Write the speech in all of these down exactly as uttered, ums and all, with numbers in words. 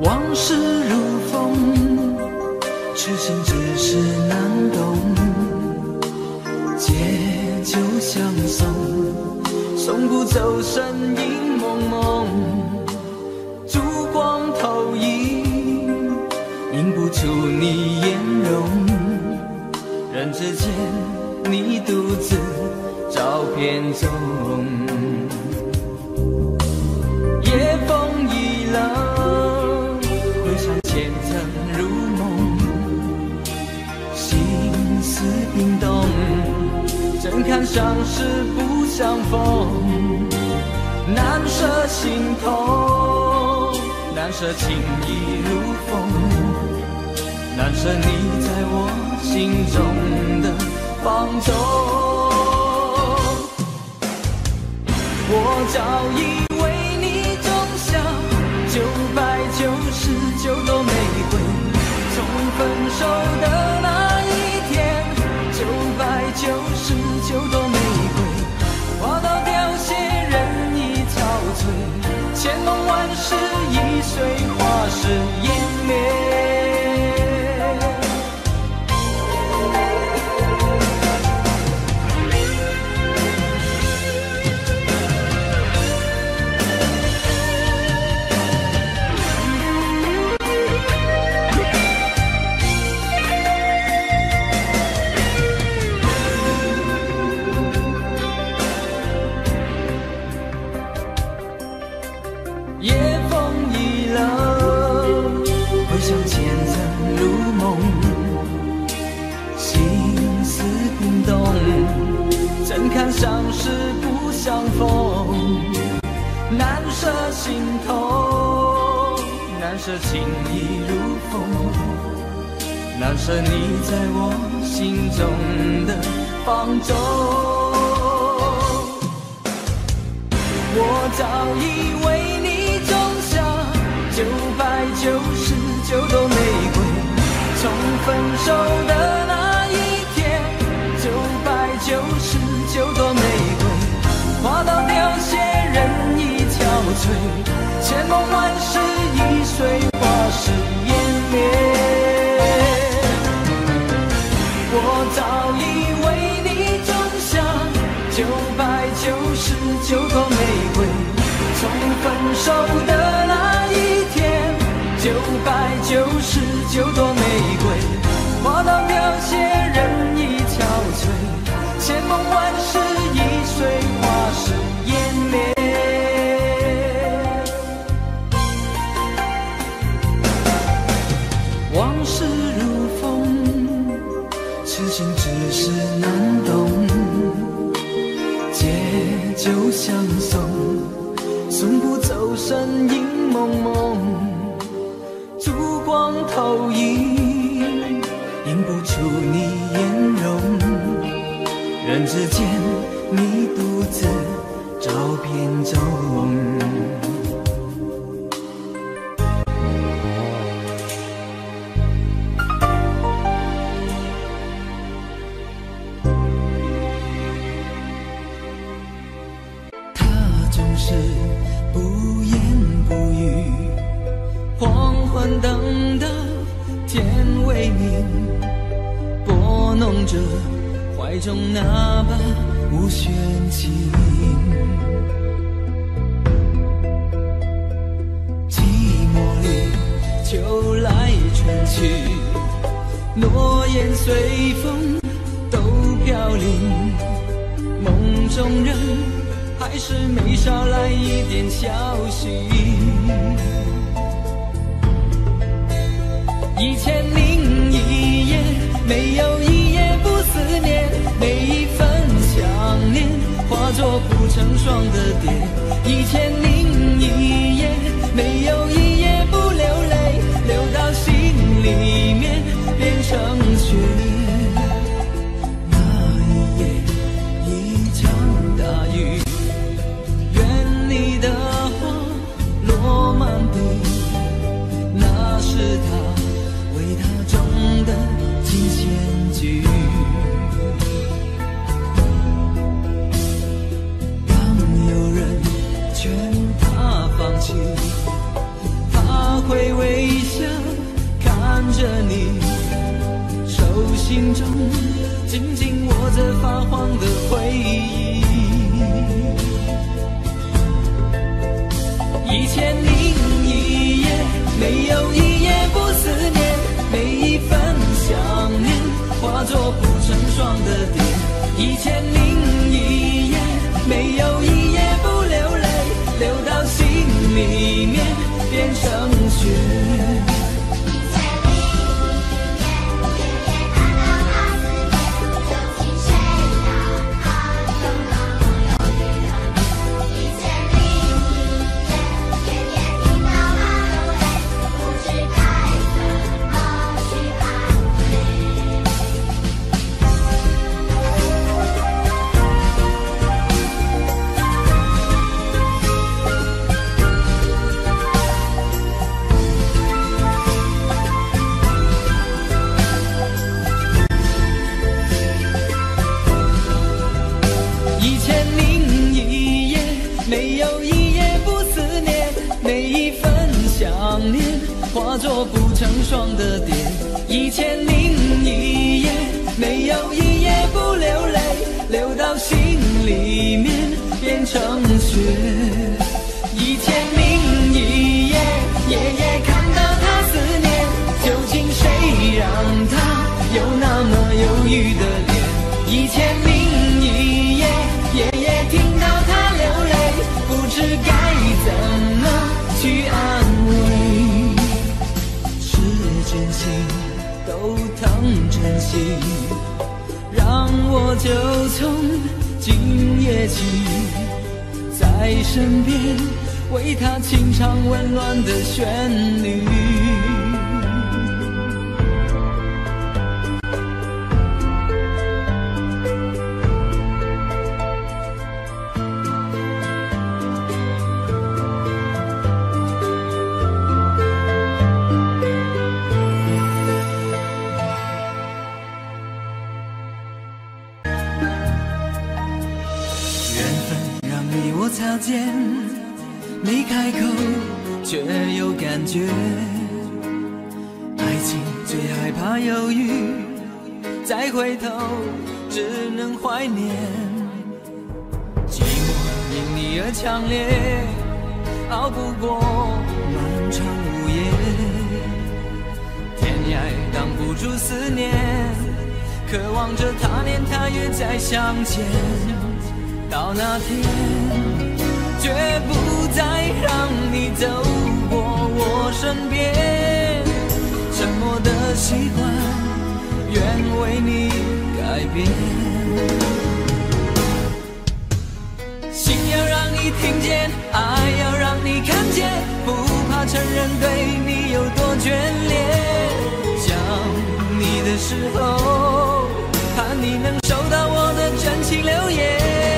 往事如风，痴心只是难懂。借酒相送，送不走身影蒙蒙。烛光投影，映不出你颜容。人之间，你独自照片中。夜风已冷，回想前曾如梦，心思冰冻，怎堪相识不相逢？难舍心痛，难舍情意如风，难舍你在我心中的放纵。我早已九百九十九朵玫瑰，从分手的那一天，九百九十九朵玫瑰，花到凋谢，人已憔悴，千梦万世易碎，花事湮灭。夜风已冷，回想前曾如梦，心思冰冻，怎堪相识不相逢？难舍心痛，难舍情意如风，难舍你在我心中的放纵。我早已为你种下九百九十九朵玫瑰，从分手的那一天，九百九十九朵玫瑰，花到凋谢，人已憔悴，千梦万世易碎，花事湮灭。我早已为你种下九百九十九朵玫瑰，从分手的那一天，九百九十九朵玫瑰，花到凋谢，人已憔悴，千梦万世易碎，花事湮灭。往事如风，痴心只是难懂。借酒相送，送不走身影蒙蒙。烛光投影，映不出你颜容。人之间，你独自照片中。是不言不语，黄昏等到天未明，拨弄着怀中那把无弦琴。寂寞里秋来春去，诺言随风都飘零，梦中人还是没捎来一点消息。一千零一夜，没有一夜不思念，每一份想念化作不成双的蝶。一千零一夜，没有一夜不流泪，流到心里面变成雪。那一夜，一场大雨，你的花落满地，那是他为他种的金线菊。当有人劝他放弃，他会为着你，手心中紧紧握着发黄的回忆。一千零一夜，没有一夜不思念，每一份想念化作不成双的蝶。一千零一夜，没有一夜不流泪，流到心里面变成雪。化作不成双的蝶，一千零一夜，没有一夜不流泪，流到心里面变成雪。一千零一夜，夜夜看到他思念，究竟谁让他有那么忧郁的脸？一千零一夜，夜夜听到他流泪，不知该怎么去安慰。真心都疼真心，让我就从今夜起，在身边为他轻唱温暖的旋律。擦肩，没开口，却有感觉。爱情最害怕犹豫，再回头只能怀念。寂寞因你而强烈，熬不过漫长午夜。天涯挡不住思念，渴望着他年他月再相见。到那天，绝不再让你走过我身边，沉默的习惯，愿为你改变。心要让你听见，爱要让你看见，不怕承认对你有多眷恋。想你的时候，盼你能收到我的真情留言。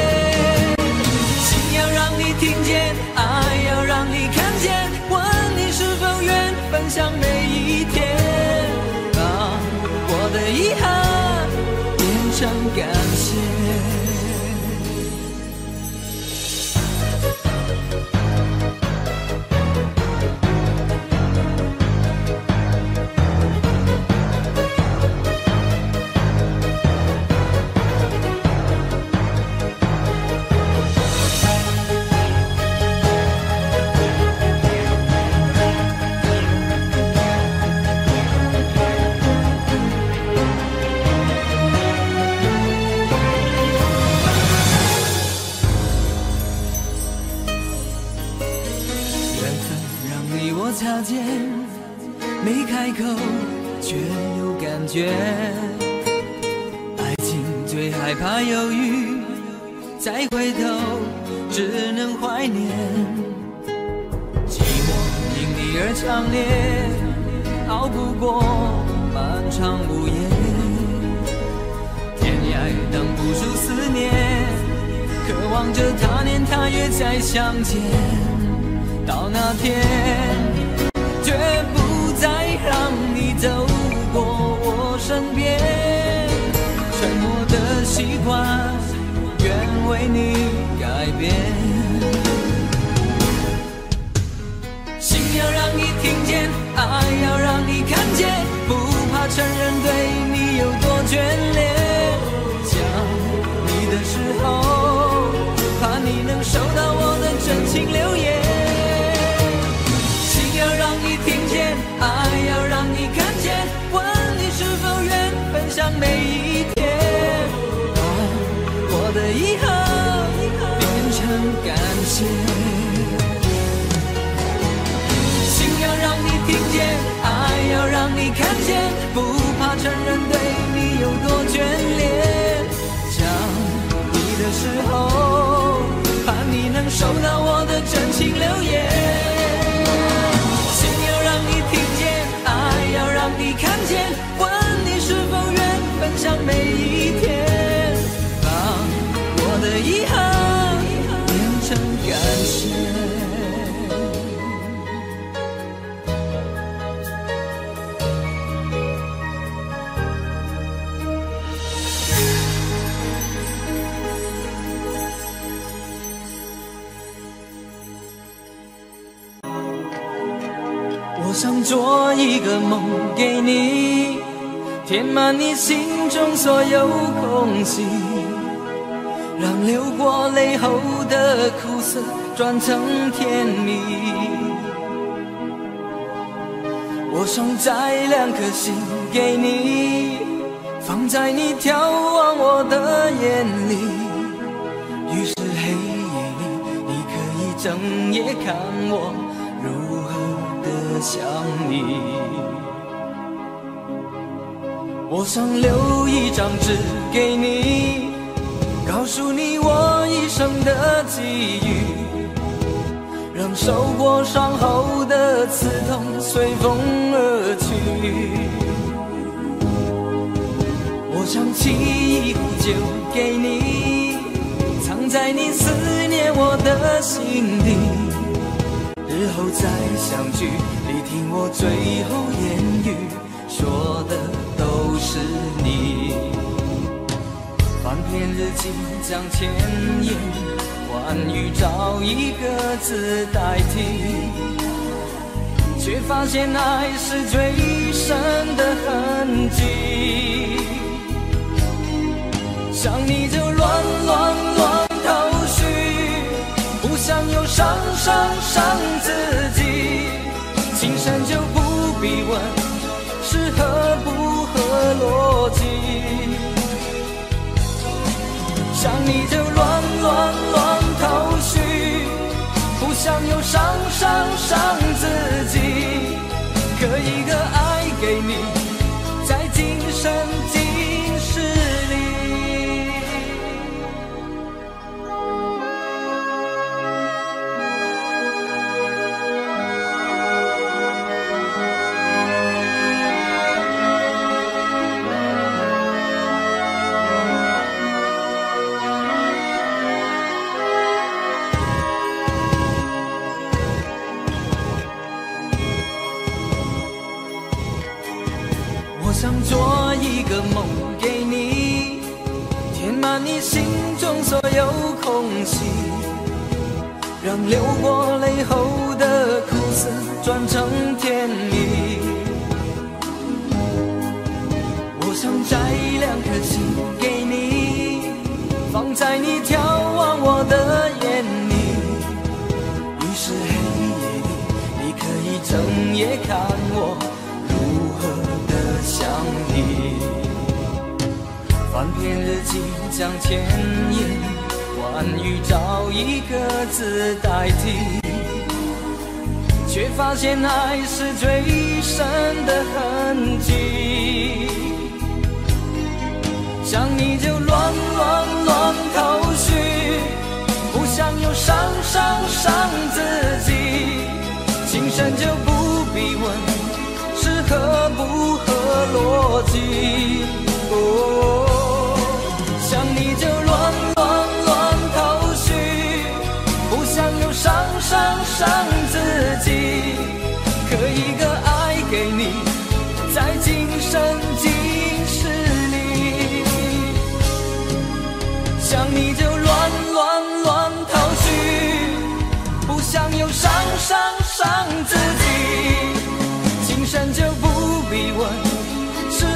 听见，爱要让你看见，问你是否愿分享每一天，把我的遗憾变成感谢。擦肩，没开口，却有感觉。爱情最害怕犹豫，再回头只能怀念。寂寞因你而强烈，熬不过漫长午夜。天涯挡不住思念，渴望着他年他月再相见。到那天，绝不再让你走过我身边，沉默的习惯，愿为你改变。心要让你听见，爱要让你看见， 承认对你有多眷恋，想你的时候，怕你能收到我的真情留言。心要让你听见，爱要让你看见，问你是否愿分享每一天，把我的以后变成感谢。心要让你听见，爱要让你看见，不怕承认对你有多眷恋。想你的时候，怕你能收到我的真情留言。心要让你听见，爱要让你看见，问你是否愿分享每一天，把我的遗憾变成感谢。我想做一个梦给你，填满你心中所有空隙，让流过泪后的苦涩转成甜蜜。我想摘两颗心给你，放在你眺望我的眼里，于是黑夜里你可以整夜看我如何的想你。我想留一张纸给你，告诉你我一生的际遇，让受过伤后的刺痛随风而去。我想沏一壶酒给你，藏在你思念我的心底，日后再相聚，你听我最后言语，说的都是你。翻篇日记将千言万语找一个字代替，却发现爱是最深的痕迹。想你就乱乱乱头绪，不想又伤伤伤自己，情深就不必问是合不合逻辑。想你就乱乱乱头绪，不想又伤伤伤自己，可一个爱给你，在今生今世里。想做一个梦给你，填满你心中所有空隙，让流过泪后的苦涩转成甜蜜。我想摘两颗心给你，放在你眺望我的眼里，于是黑夜里你可以整夜看我如何想你。翻篇日记将千言万语找一个字代替，却发现爱是最深的痕迹。想你就乱乱乱头绪，不想又伤伤伤自己，情深就不必问是合不合逻辑。哦，想你就乱乱乱头绪，不想又伤伤伤自己，可一个爱给你，在今生今世里。想你就乱乱乱头绪，不想又伤伤伤自己，情深就不必问是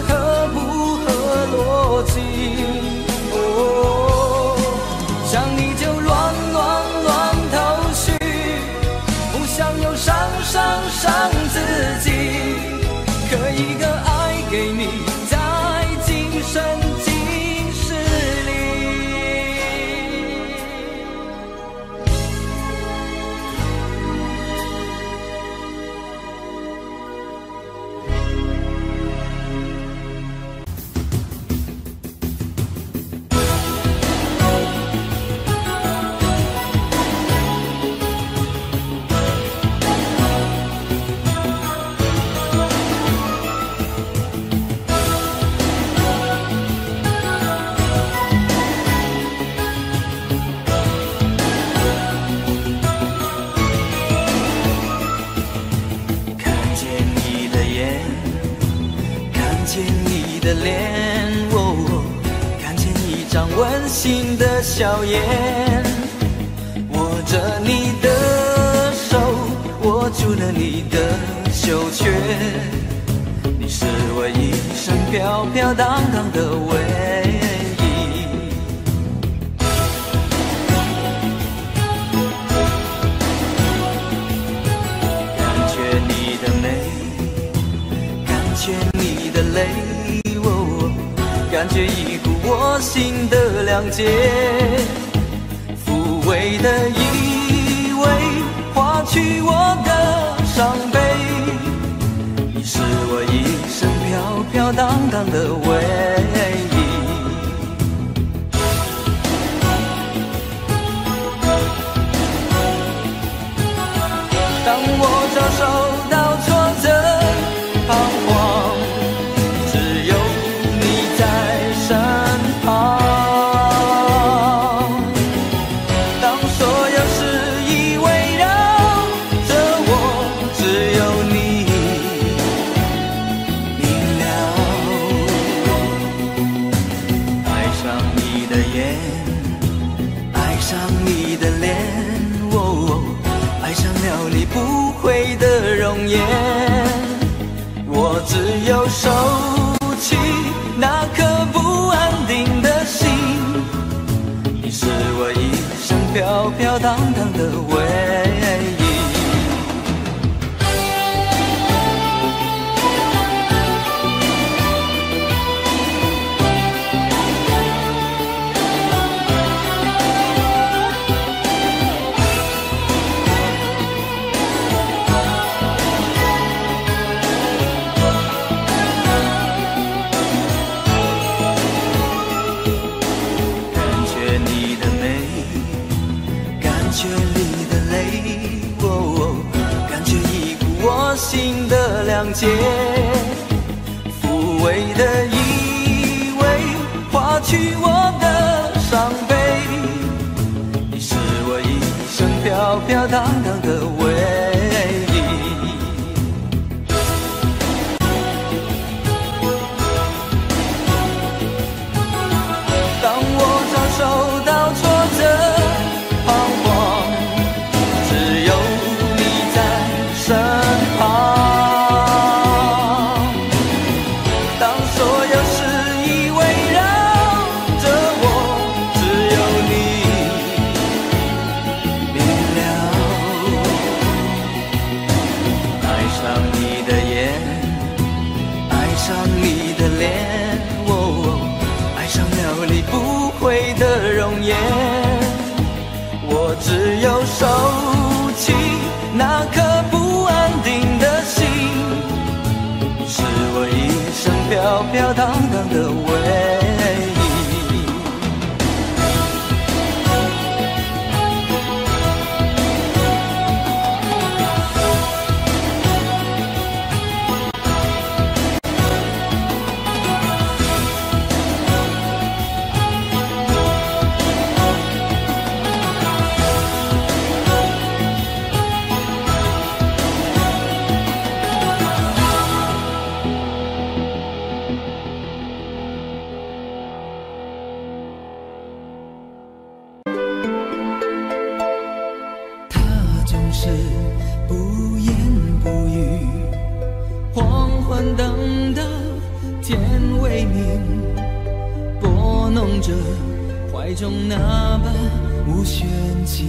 见你的脸，哦，看见一张温馨的笑颜，握着你的手，握住了你的袖圈，你是我一生飘飘荡荡的唯一。感觉你的美，感觉你的泪，哦，感觉一股我心的谅解，抚慰的依偎，化去我的伤悲，你是我一生飘飘荡荡的唯一。当我遭受到挫折彷徨，只有你在身旁，当所有事已围绕着我，只有你明了。爱上你的眼，爱上你的脸，哦，爱上了你不悔的容颜，我只有收起那颗不安定的心，你是我一生飘飘荡荡的唯一。感觉你的泪，哦，感觉一股我心的谅解，抚慰的依偎，化去我的伤悲，你是我一生飘飘荡荡的唯一。当我遭受到挫折彷徨，只有你在身旁，当所有事已围绕着我，只有你明了。爱上你的眼，爱上你的脸，哦，爱上了你不悔的容颜，我只有收起那颗不安定的心，是我一生飘飘荡荡的唯一。不言不语，黄昏等到天微明，拨弄着怀中那把无弦琴，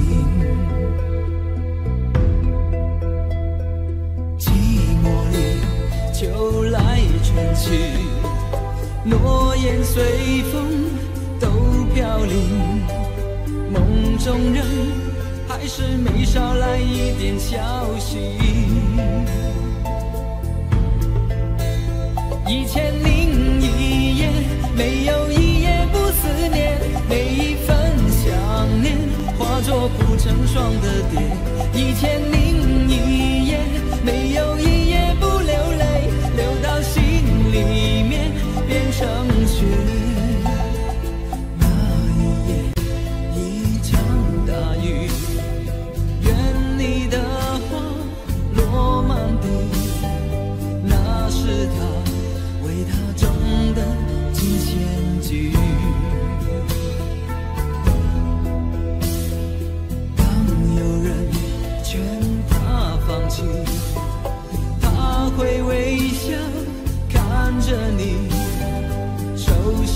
寂寞里秋来春去，诺言随风都飘零，梦中人还是没少来一点消息。一千零一夜，没有一夜不思念，每一份想念化作不成双的蝶。一千零一夜，没有一夜不流泪，流到心里面变成雪。那一夜，一场大雨，愿你的花落满地，那是他为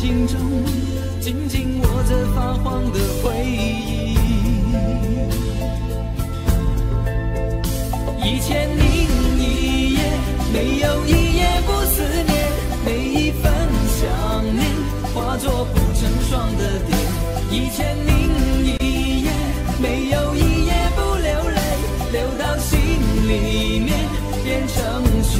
心中紧紧握着发黄的回忆。一千零一夜，没有一夜不思念，每一份想念化作不成双的蝶。一千零一夜，没有一夜不流泪，流到心里面变成雪。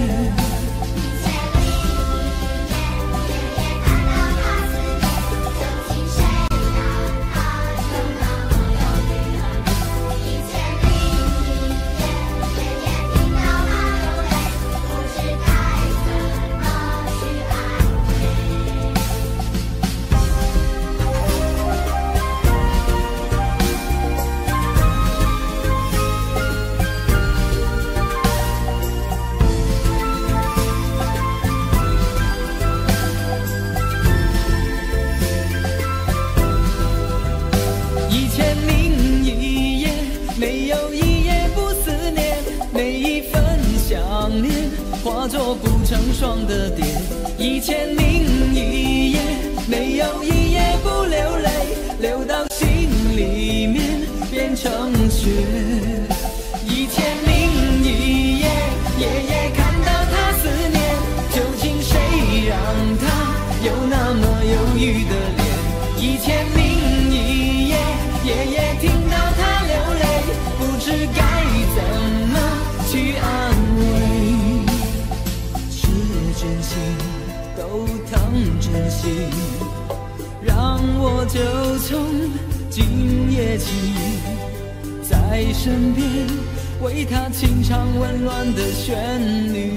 化作不成双的蝶，一千零一夜，没有一夜不流泪，流到心里面变成雪。一千零一夜，夜夜看到他思念，究竟谁让他有那么忧郁的脸？一千零一夜，夜夜听到他流泪，不知该怎么去安慰。真心都当真心，让我就从今夜起，在身边为他轻唱温暖的旋律。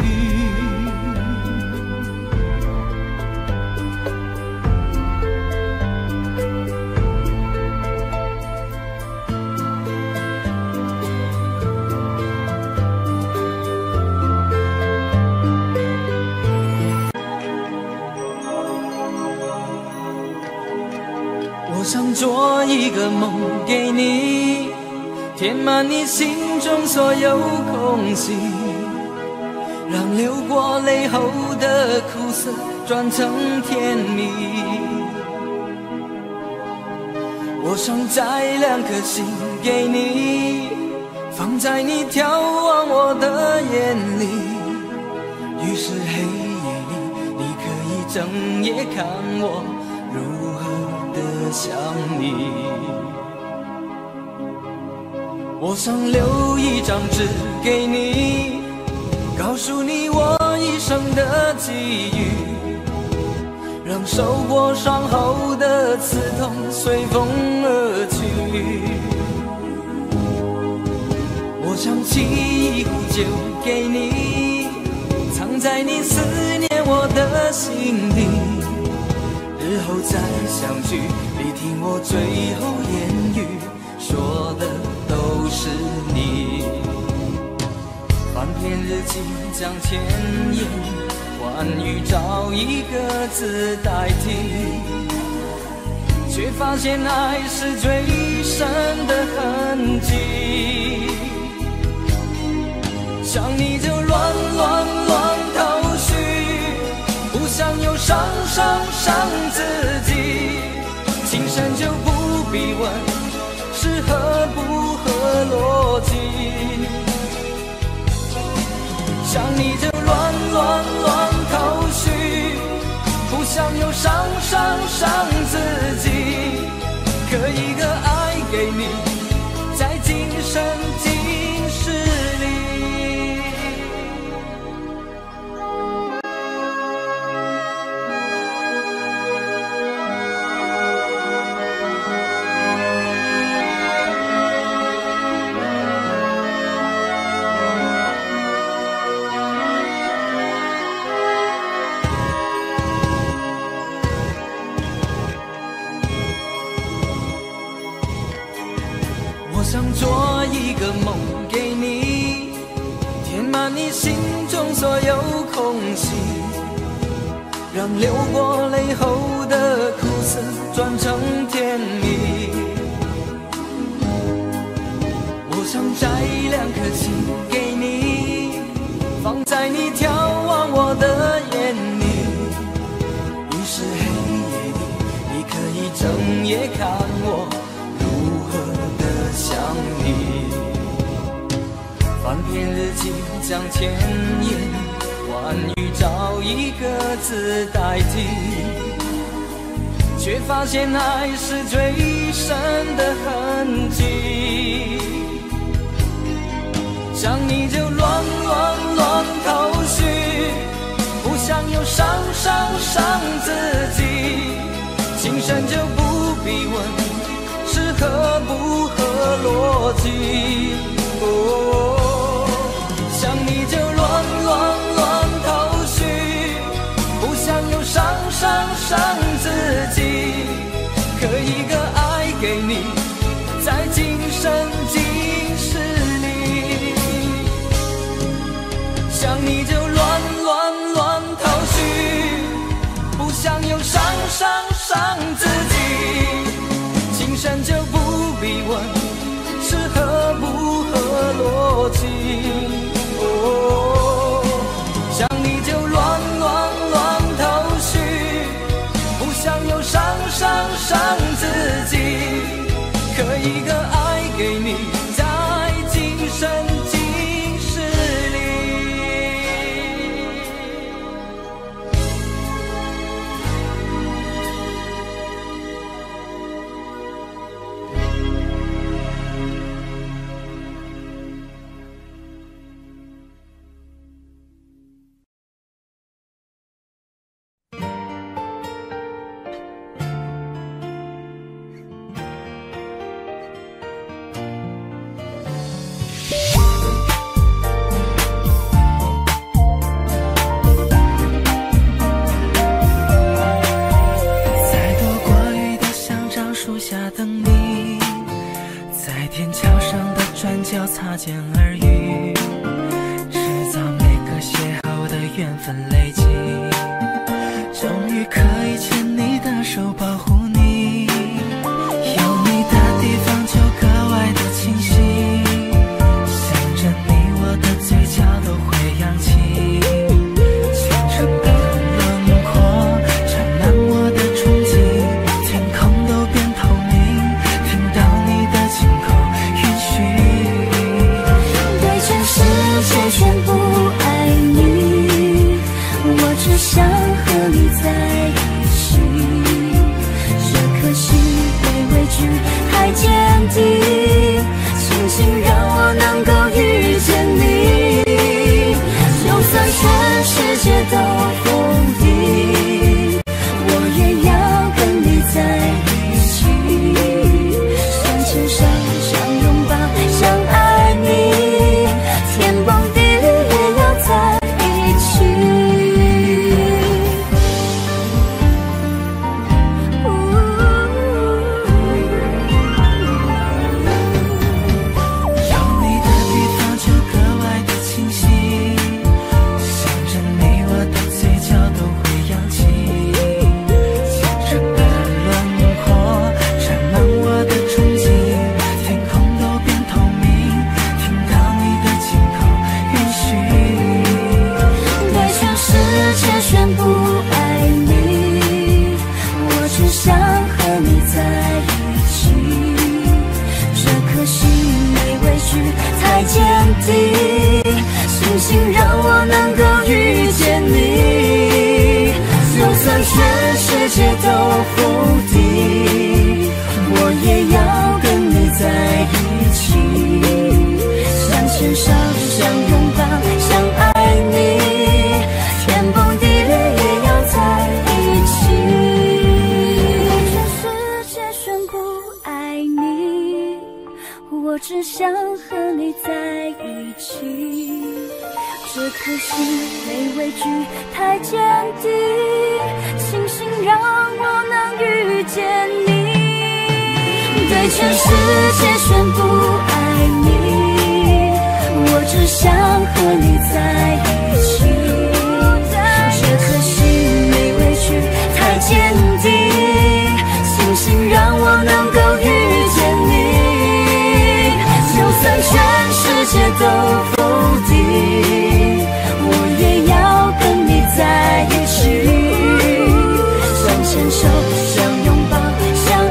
我想做一个梦给你，填满你心中所有空隙，让流过泪后的苦涩转成甜蜜。我想摘两颗心给你，放在你眺望我的眼里，于是黑夜里你可以整夜看我如何的想你。我想留一张纸给你，告诉你我一生的际遇，让受过伤后的刺痛随风而去。我想沏一壶酒给你，藏在你思念我的心底，日后再相聚，你听我最后言语，说的都是你。翻篇日记将千言万语找一个字代替，却发现爱是最深的痕迹。想你就乱乱乱头绪，不想又伤伤伤自己，情深就不必问是合不合逻辑。想你就乱乱乱头绪，不想又伤伤伤自己，可一个爱给你，在今生今世里。想做一个梦给你，填满你心中所有空隙，让流过泪后的苦涩转成甜蜜。我想摘两颗心给你，放在你眺望我的眼里，于是黑深夜看我如何的想你。翻篇日记将千言万语找一个字代替，却发现爱是最深的痕迹。想你就乱乱乱头绪，不想又伤伤伤自己。情深就不必问是合不合逻辑。哦，想你就乱乱乱头绪，不想又伤伤伤自己。可一个爱给你，在今生今世里。想你就乱乱乱头绪，不想又伤伤伤自己。情深就不必问是合不合逻辑。哦，想你就乱乱乱头绪，不想又伤伤伤自己。可一个爱给你，在今生今世里。 擦肩而遇，制造每个邂逅的缘分累积，终于可以牵你的手保护你。有你的地方就格外的清晰，想着你我的嘴角都会扬起，清澈的轮廓沾满我的憧憬，天空都变透明，听到你的轻口允许。 世界全部爱你，我只想和你在一起。这颗心被畏惧太坚定，庆幸让我能够遇见你。就算全世界都否定，我也要跟你在一起。想牵手，想拥抱，想爱你。天崩地裂也要在一起。 有你的地方就格外的清晰，想着你我的嘴角都会扬起，清澈的轮廓沾满我的憧憬，天空都变透明，听到你的轻口允许。 对全世界宣布爱你，我只想和你在一起。这颗心没畏惧太坚定，星星让我能够遇见你。就算全世界都否定，我也要跟你在一起。想牵手，想拥抱，想爱你，天崩地裂也要在一起。全世界宣布爱你，我只想和你在一起。这颗心没畏惧太坚定，庆幸让我能遇见你。对全世界宣布爱你，我只想和你在一起。这颗心没畏惧太坚定，庆幸让我能够遇见你。就算全世界都否定，我也要跟你在一起。想牵手，想拥抱，想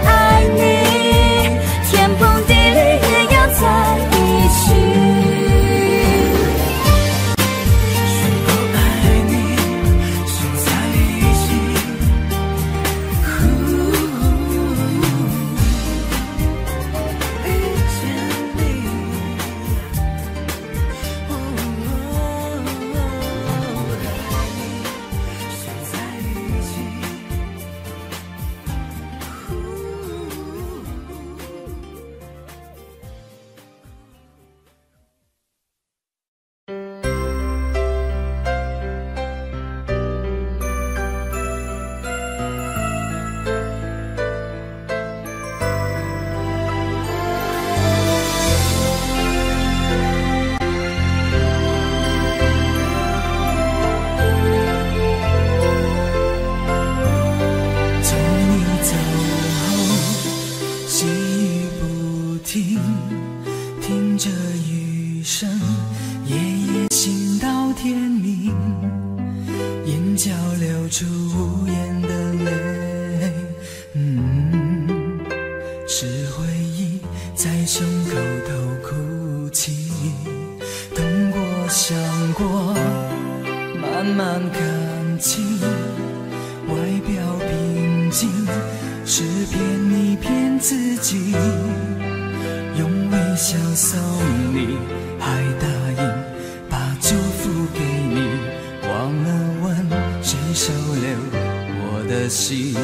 声，夜夜心到天明，眼角流出无言的泪。嗯，是回忆在胸口头哭泣，痛过想过慢慢看清，外表平静是骗你骗自己，用微笑送你，还答应把祝福给你，忘了问谁收留我的心。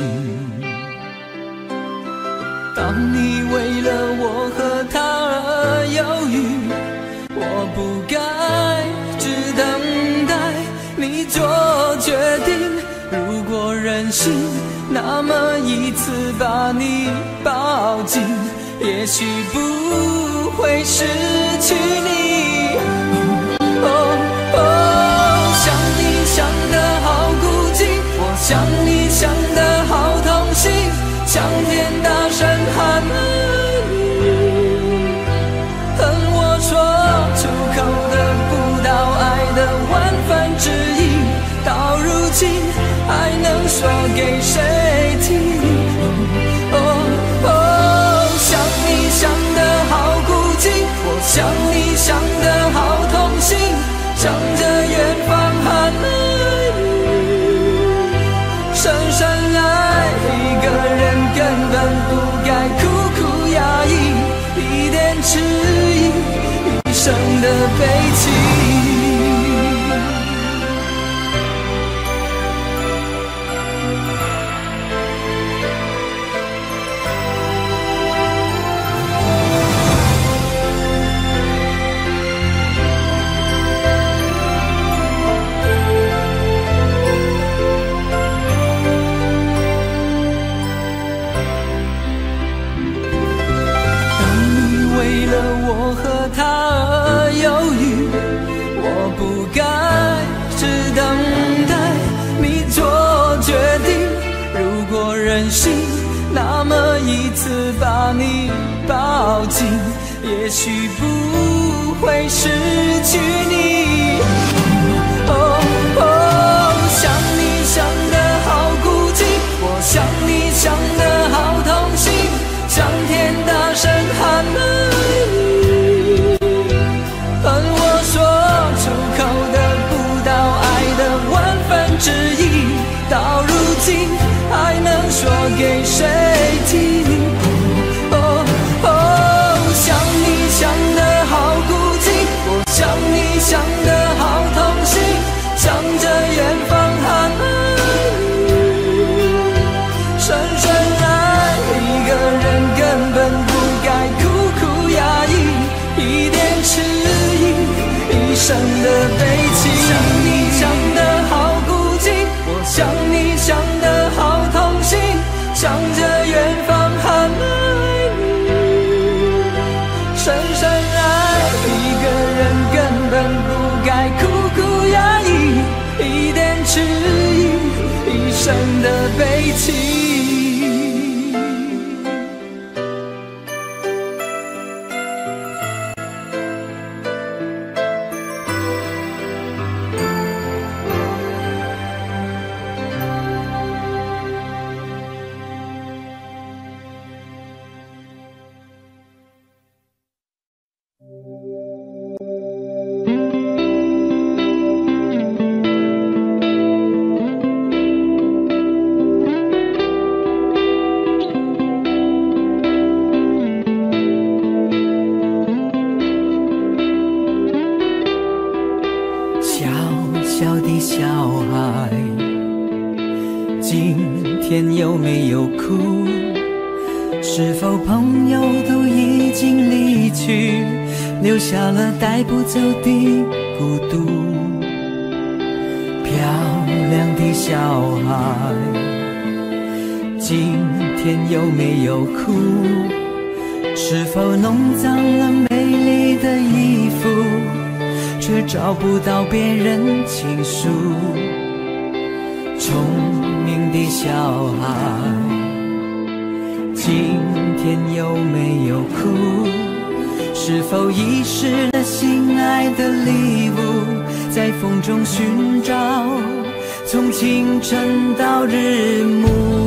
当你为了我和他而犹豫，我不该只等待你做决定。如果任性，那么一次把你抱紧，也许不会失去你。哦哦哦，想你想得好孤寂，我想你想得好痛心，向天大声喊爱你，恨我说出口得不到爱的万分之一，到如今还能说给谁听？哦哦，想你想得好孤寂，我想你想得好痛心，向着远方喊爱你，深深爱一个人根本不该苦苦压抑，一点迟疑，一生的悲戚。我和他而犹豫，我不该只等待你做决定。如果任性，那么一次把你抱紧，也许不会失去你。哦哦，想你想得好孤寂，我想你想得好痛心，向天大声喊爱你，恨我说出口得不到爱的万分之一，到如今还能说给谁听？哦哦，想你想得好孤寂，我想你想得好痛心，向着远方喊爱你，深深爱一个人根本不该苦苦压抑，一点迟疑，一生的悲戚。想你想得好孤寂，我想你想得好痛心，向着远方喊爱你，深深爱一个人根本不该苦苦压抑，一点迟疑，一生的悲戚。有没有哭？是否朋友都已经离去，留下了带不走的孤独？漂亮的小孩，今天有没有哭？是否弄脏了美丽的衣服，却找不到别人倾诉？聪明的小孩，今天有没有哭？ 是否遗失了心爱的礼物，在风中寻找，从清晨到日暮。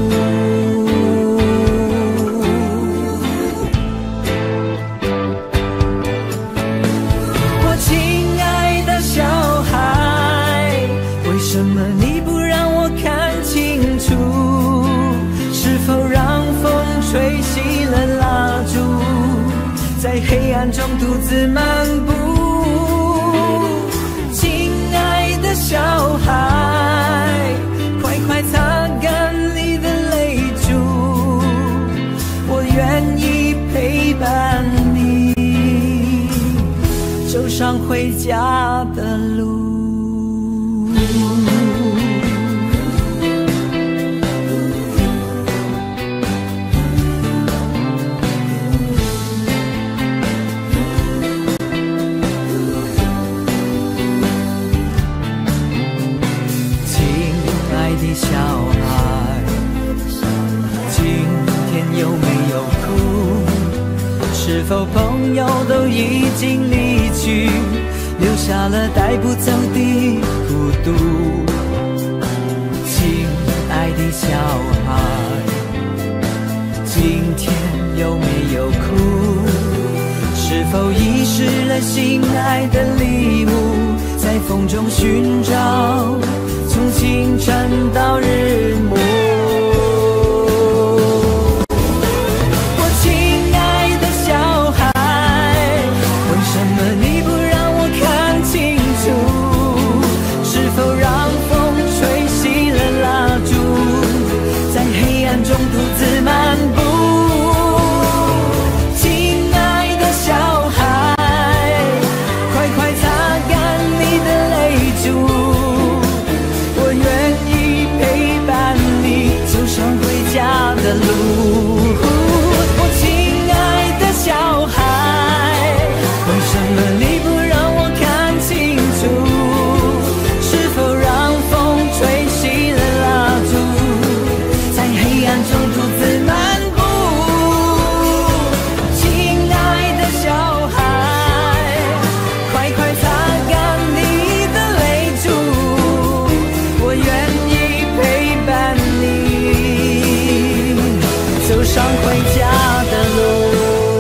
我亲爱的小孩，为什么你不让我看清楚？是否让风吹熄了蜡烛，在黑暗中独自漫步？亲爱的小孩，快快擦干你的泪珠，我愿意陪伴你走上回家的路。小孩，今天有没有哭？是否朋友都已经离去，留下了带不走的孤独？亲爱的小孩，今天有没有哭？是否遗失了心爱的礼物，在风中寻找，从清晨到日暮。我亲爱的小孩，为什么你不让我看清楚？是否让风吹熄了蜡烛，在黑暗中独自漫步？亲爱的小孩，快快擦干你的泪珠，愿意陪伴你走上回家的路。我亲爱的小孩，为什么你不让我看清楚？是否让风吹熄了蜡烛，在黑暗中独自漫步？亲爱的小孩，快快擦干你的泪珠，我愿意陪伴你走上回家的路。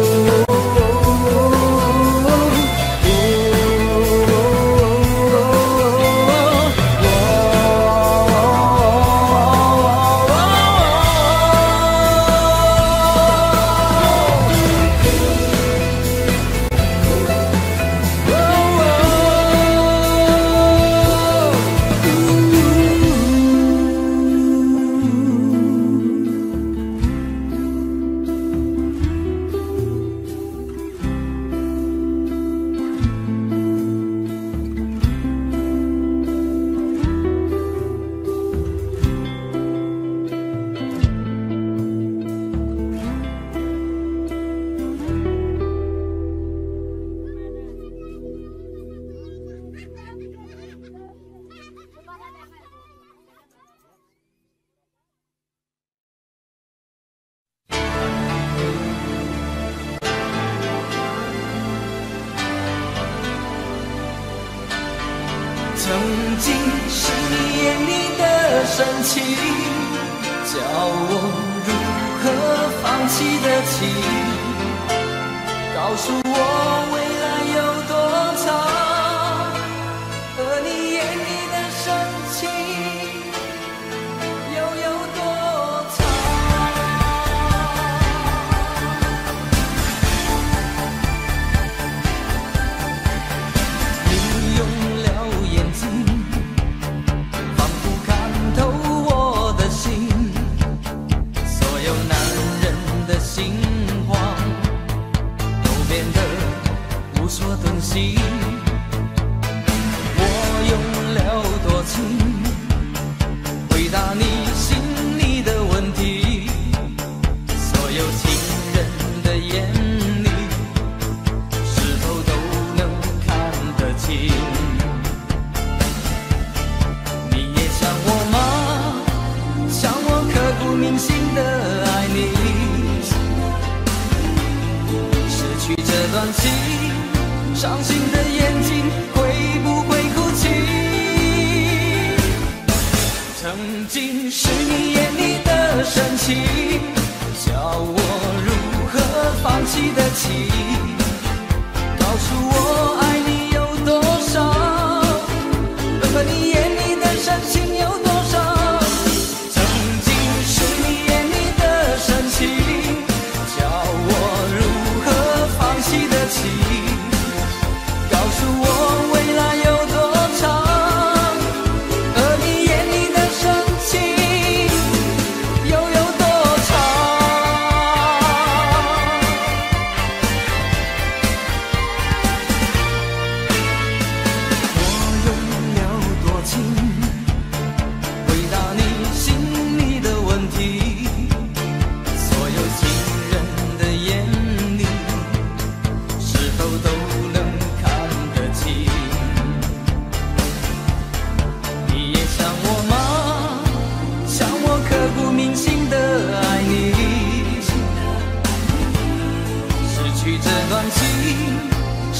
曾经是你眼里的深情，教我如何放弃得起，告诉我未来有多长，和你眼里的深情又有多长。你用了眼睛，仿佛看透我的心，所有男人的心慌都变得无所遁形。我用了多情，回答你心里的问题，所有情人的眼里，是否都能看得清？你也像我吗？像我刻骨铭心的爱你，失去这段情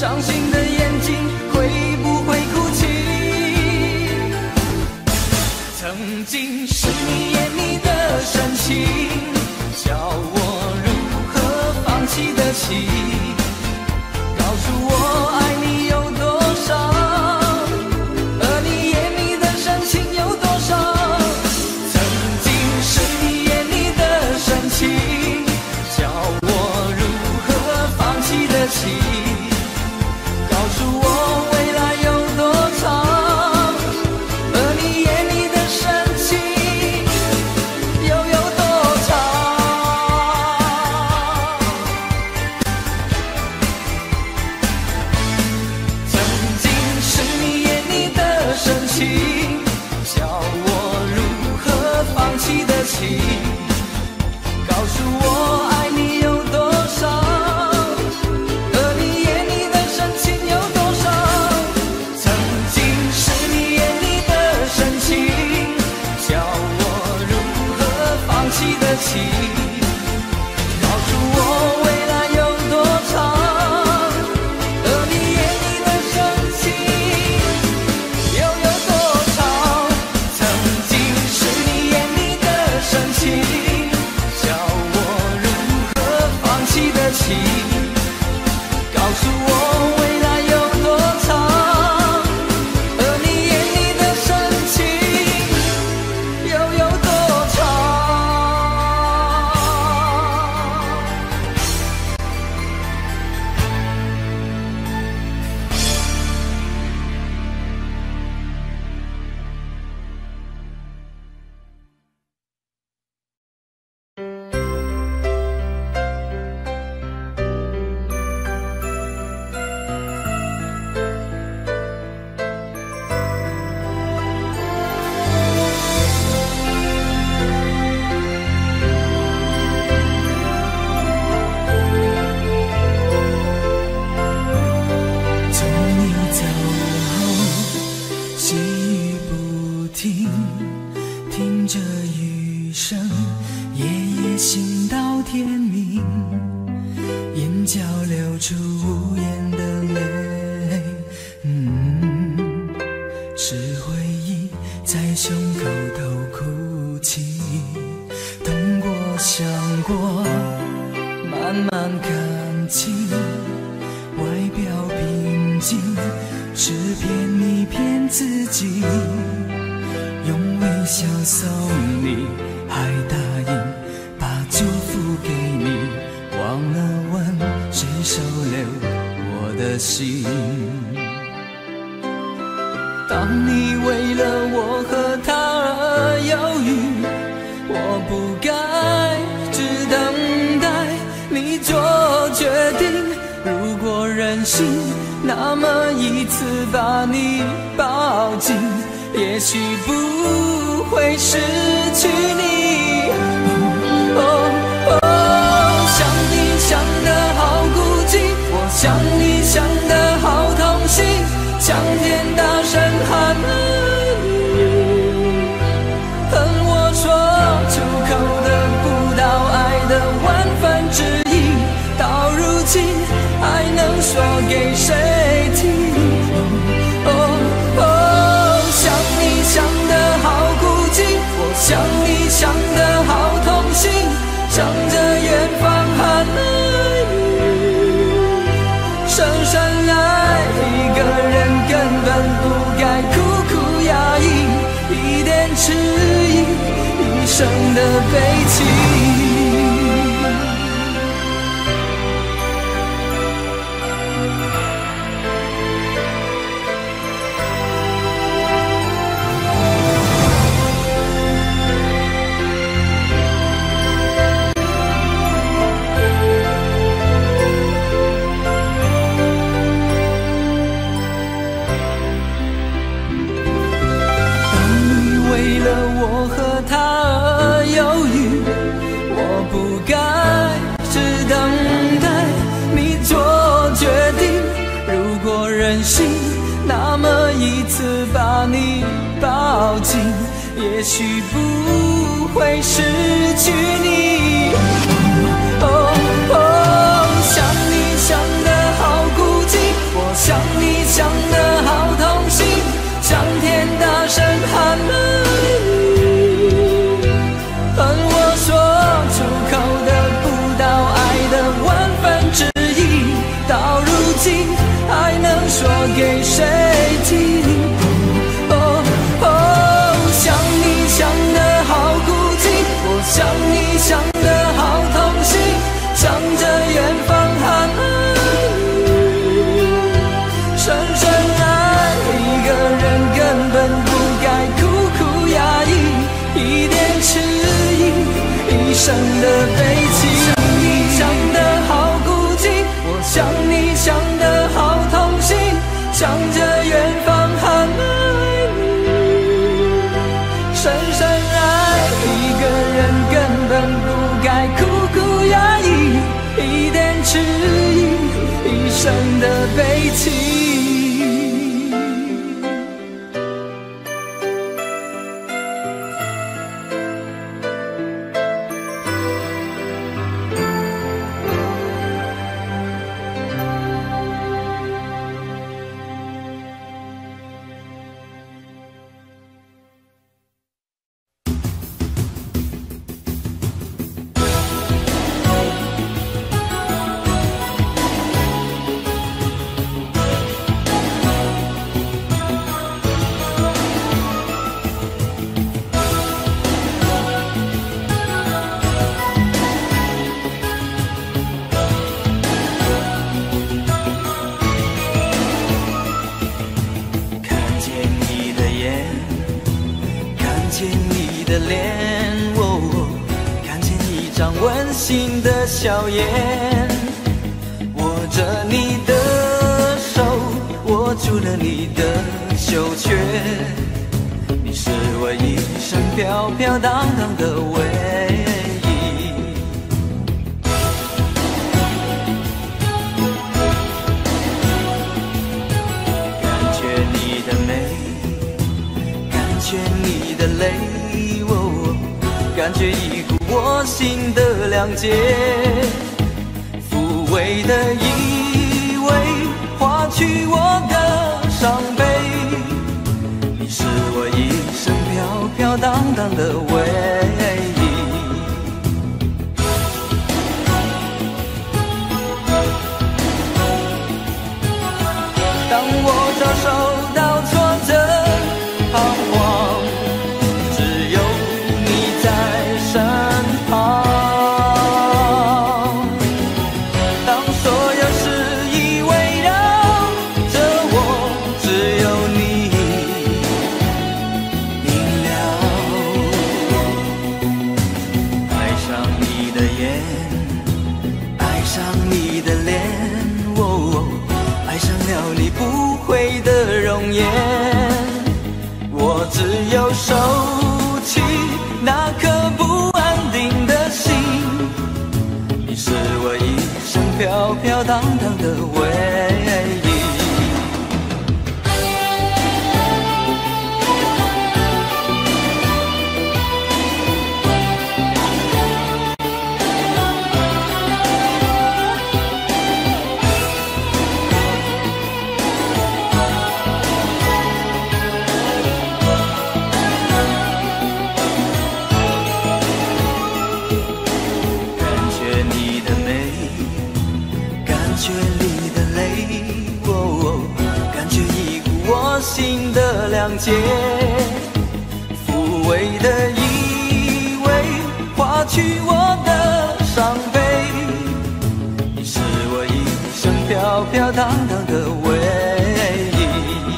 伤心的眼睛会不会哭泣？曾经是你眼里的深情，叫我如何放弃得起？告诉我爱你有多少，而你眼里的深情有多少？曾经是你眼里的深情，叫我如何放弃得起？告诉我未来有多长，而你眼里的深情又有多长？曾经是你眼里的深情，叫我如何放弃得起？告诉我爱你有多少，而你眼里的深情有多少？曾经是你眼里的深情，叫我如何放弃得起？告诉我未来有多长，而你眼里的深情又有多长？曾经是你眼里的深情，叫我如何放弃得起？告诉我未来有多长，而你眼里的深情又有多长？从你走后，细雨不停，听着雨声，夜夜醒到天明，眼角流出无言的泪，嗯，是回忆在胸口头哭泣，痛过想过，慢慢看清，外表平静，是骗你骗自己，用微笑送你，还答应把祝福给你，忘了问谁收留我的心。当你为了我和他而犹豫，我不该只等待你做决定。如果任性，那么一次把你抱紧，也许不会失去你。哦哦哦，想你想得好孤寂，我想你想得好痛心，向天大声喊爱你，恨我说出口得不到爱的万分之一，到如今还能说给谁听？哦哦，想你想得好孤寂，我想你想得好痛心，向着远方喊爱你。深深爱一个人根本不该苦苦压抑，一点迟疑，一生的悲戚。任性，那么一次把你抱紧，也许不会失去你。哦哦，想你想得好孤寂，我的悲情。想你想得好孤寂，我想你想得好痛心，想着远方喊爱你，深深爱一个人根本不该苦苦压抑，一点迟疑，一生的悲情。 心的笑颜，握着你的手，握住了你的袖圈，你是我一生飘飘荡荡的唯一。感觉你的美，感觉你的泪，哦，感觉一股我心的谅解，抚慰的依偎，化去我的伤悲。你是我一生飘飘荡荡的唯一。当我遭受到挫折、彷徨，只有你在身。当所有事已围绕着我，只有你明了。爱上你的眼，爱上你的脸，哦，爱上了你不悔的容颜。我只有收起那颗不安定的心，你是我一生飘飘荡荡的唯一。心的谅解，抚慰的依偎，化去我的伤悲。你是我一生飘飘荡荡的唯一。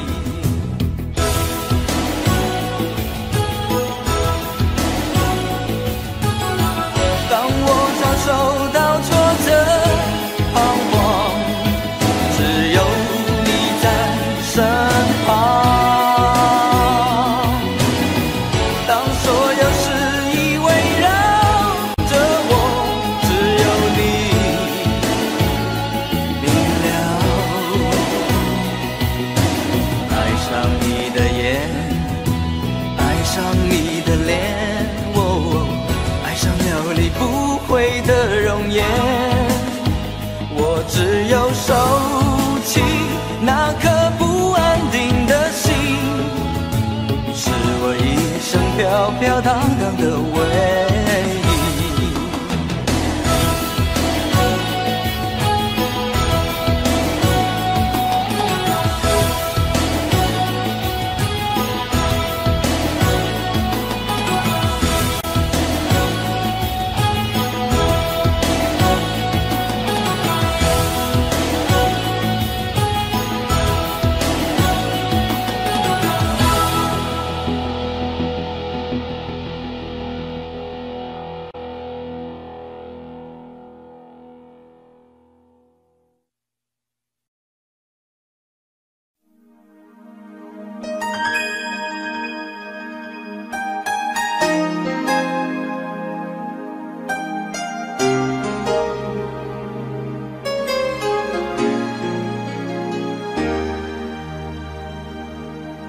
当我遭受到挫折、彷徨，只有你在身旁。当所有事已围绕着我，只有你明了。爱上你的眼，爱上你的脸，哦，爱上了你不悔的容颜。我只有收起那颗不安定的心，你是我一生飘飘荡荡的唯一。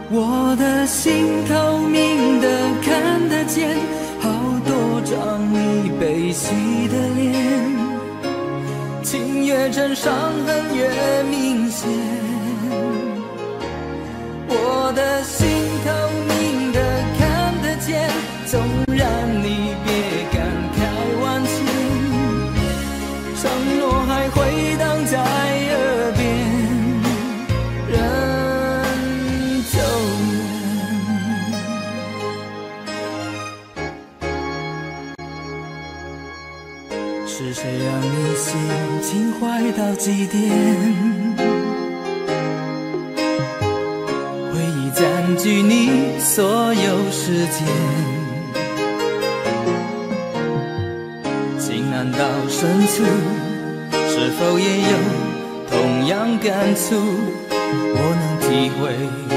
我的心透明的看得见，好多张你悲喜的脸，情越真伤痕越明显。我的心透明的看得见，纵然你别感慨万千，承诺还回荡在耳边，人走远。是谁让你心情坏到极点？回忆占据你所有时间，情难到深处，是否也有同样感触？我能体会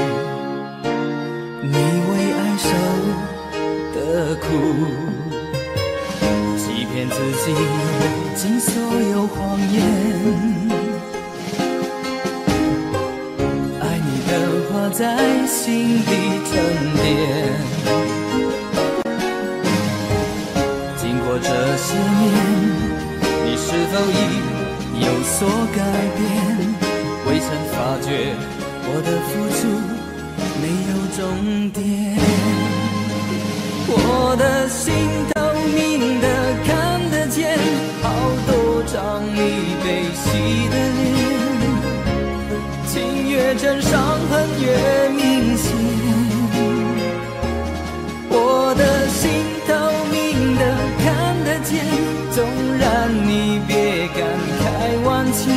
你为爱受的苦，欺骗自己尽所有谎言，爱你的话在心底沉淀，经过这些年，你是否已有所改变？未曾发觉我的付出没有终点。我的心透明的看得见，好多张你悲喜的脸，情越真伤痕越明显。我的心透明的看得见，纵然你别感慨万千，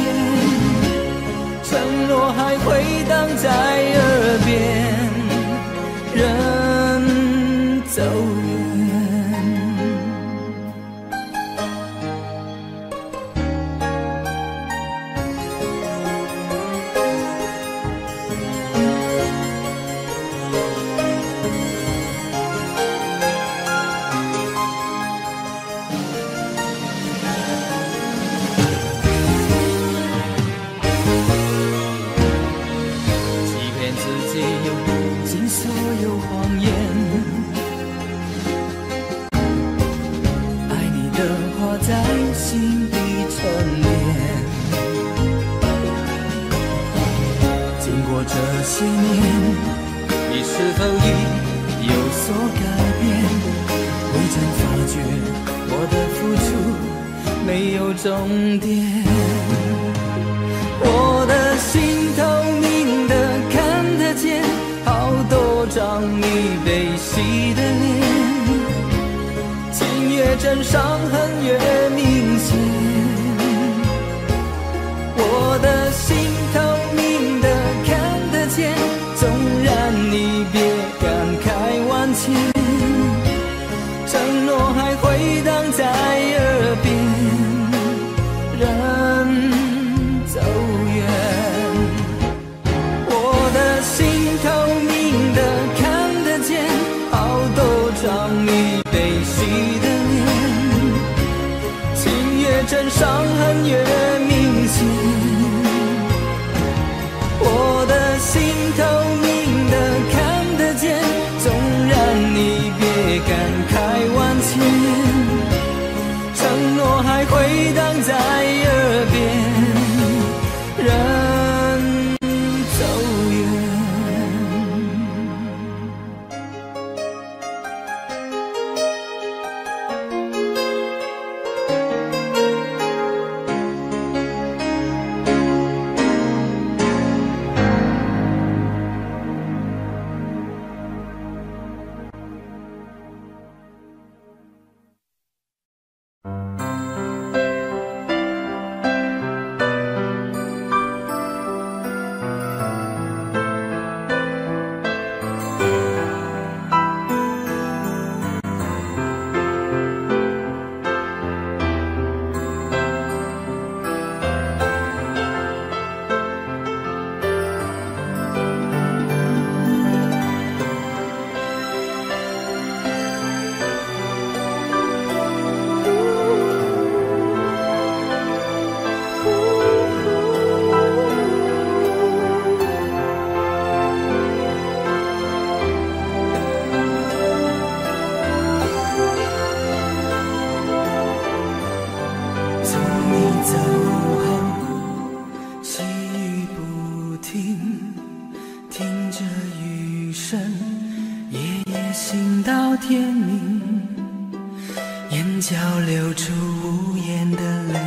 承诺还回荡在耳边，人走远。尽所有谎言，爱你的话在心底沉淀，经过这些年，你是否已有所改变？未曾发觉我的付出没有终点。我的心透明的看得见，好多张你悲喜的脸，情越真伤痕越明显。我的心透明的看得见，纵然你别感慨万千，承诺还回荡在耳边，人走远。我的心透明的看得见，好多张你悲喜的脸，情越真伤痕越明显。我的心透明的看得见，纵然你心到天明，眼角流出无言的泪。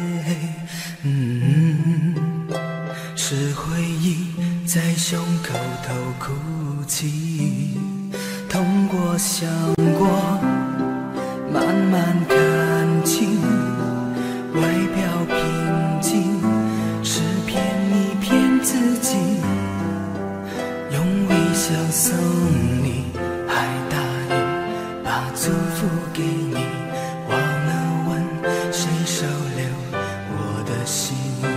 嗯，是回忆在胸口头哭泣，痛过想过，慢慢看清，外表平静，是骗一骗自己，用微笑送你，还答应把祝福给你，忘了问谁收留我的心。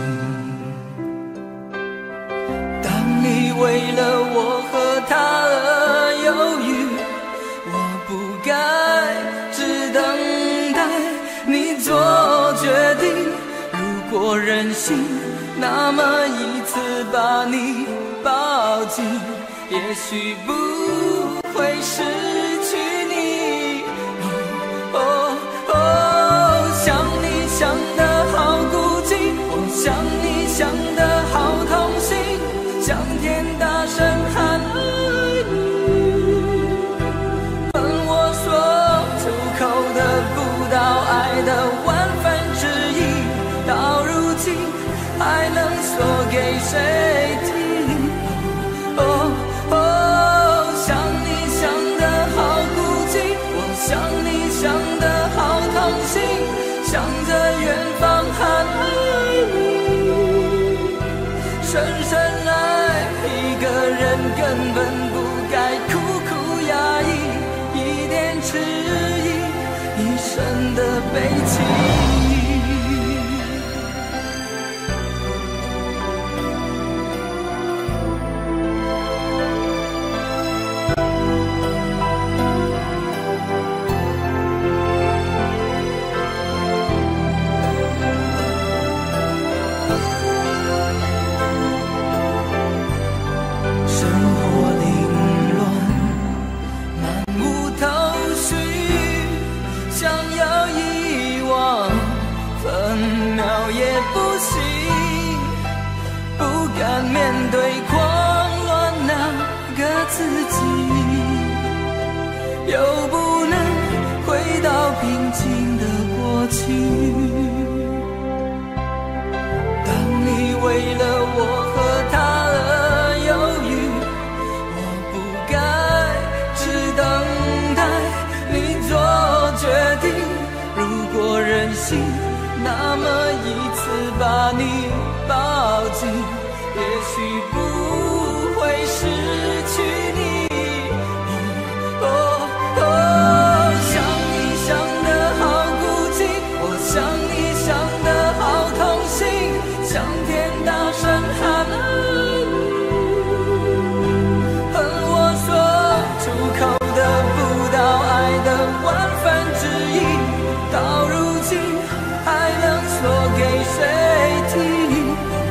当你为了我和他而犹豫，我不该只等待你做决定。如果任性，那么一次把你抱紧，也许不会失去你。哦哦，想你想得好孤寂，我想你想得好痛心，向天大声喊爱你，恨我说出口得不到爱的万分之一，到如今还能说给谁听？哦哦，想你想得好孤寂，我想你想得好痛心，向着远方喊爱你。深深爱一个人根本不该苦苦压抑，一点迟疑，一生的悲戚。面对狂乱那个自己，又不能回到平静的过去。当你为了我和他而犹豫，我不该只等待你做决定。如果任性，那么一次把你抱紧，也许不会失去你。哦哦，想你想得好孤寂，我想你想得好痛心，向天大声喊爱你，恨我说出口得不到爱的万分之一，到如今还能说给谁听？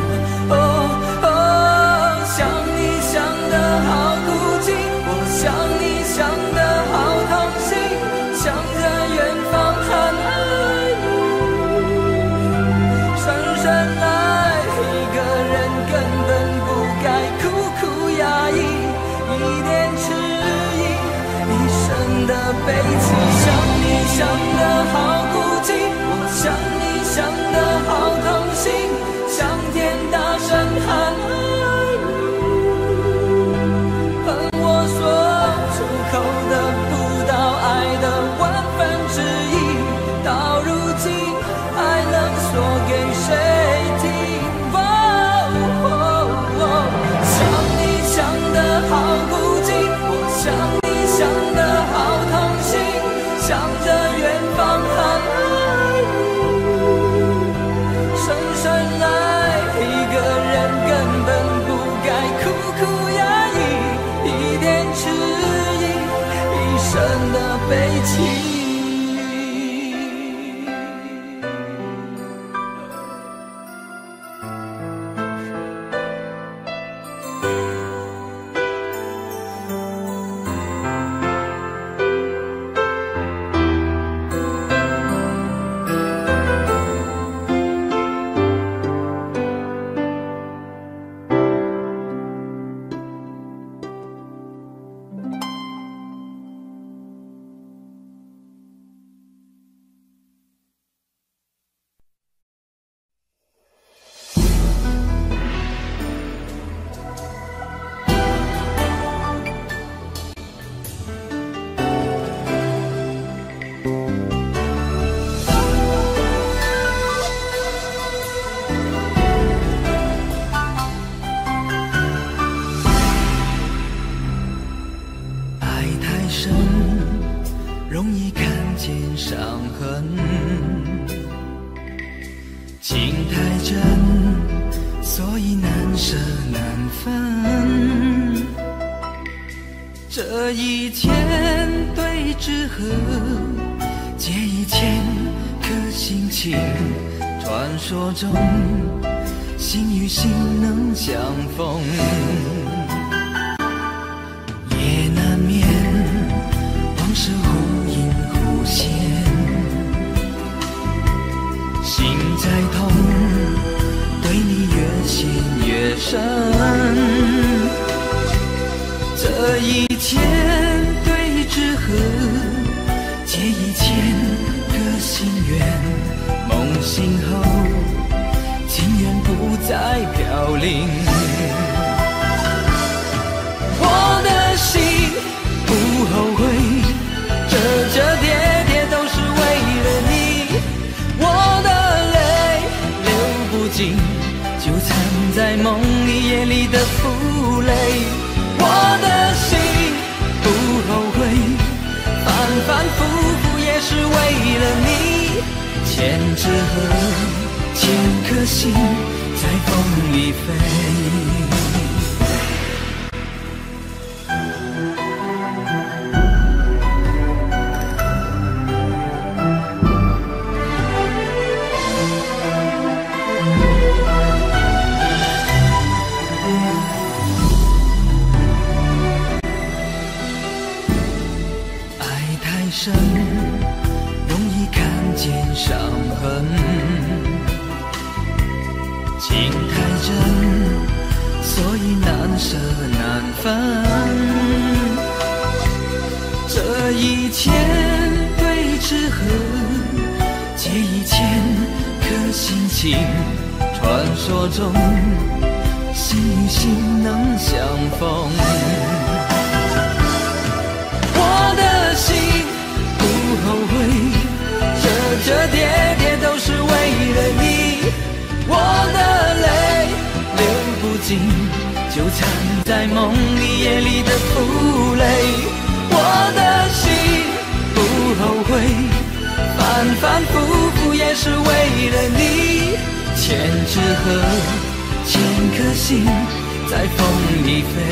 悲戚，想你想得好孤寂，我想你想得好痛心，向天大声喊爱你，恨我说出口得不到爱的万分之一，到如今还能说给谁听？哦哦哦，想你想得好孤寂，我想你想得好痛心，向着远方喊爱你，深深爱一个人根本不该苦苦压抑，一点迟疑，一生的悲戚。 深，容易看见伤痕。情太真，所以难舍难分。这一千对之合，借一千颗心情。传说中，心与心能相逢。也难免往事忽隐忽现，心在痛，对你越陷越深。这一千对之合，借一千个心愿，梦醒后情缘不再飘零。我的心不后悔，折折叠叠都是为了你。我的泪流不尽，就藏在梦里夜里的负累。我的心不后悔，反反复复也是为了你。千纸鹤，千颗心在风里飞。深，容易看见伤痕。情太真，所以难舍难分。这一千对之合，借一千颗心情。传说中，心与心能相逢。我的心不后悔，折折叠叠都是为了你。我的泪流不尽，就藏在梦里夜里的负累。我的心不后悔，反反复复也是为了你。千纸鹤，千颗心在风里飞。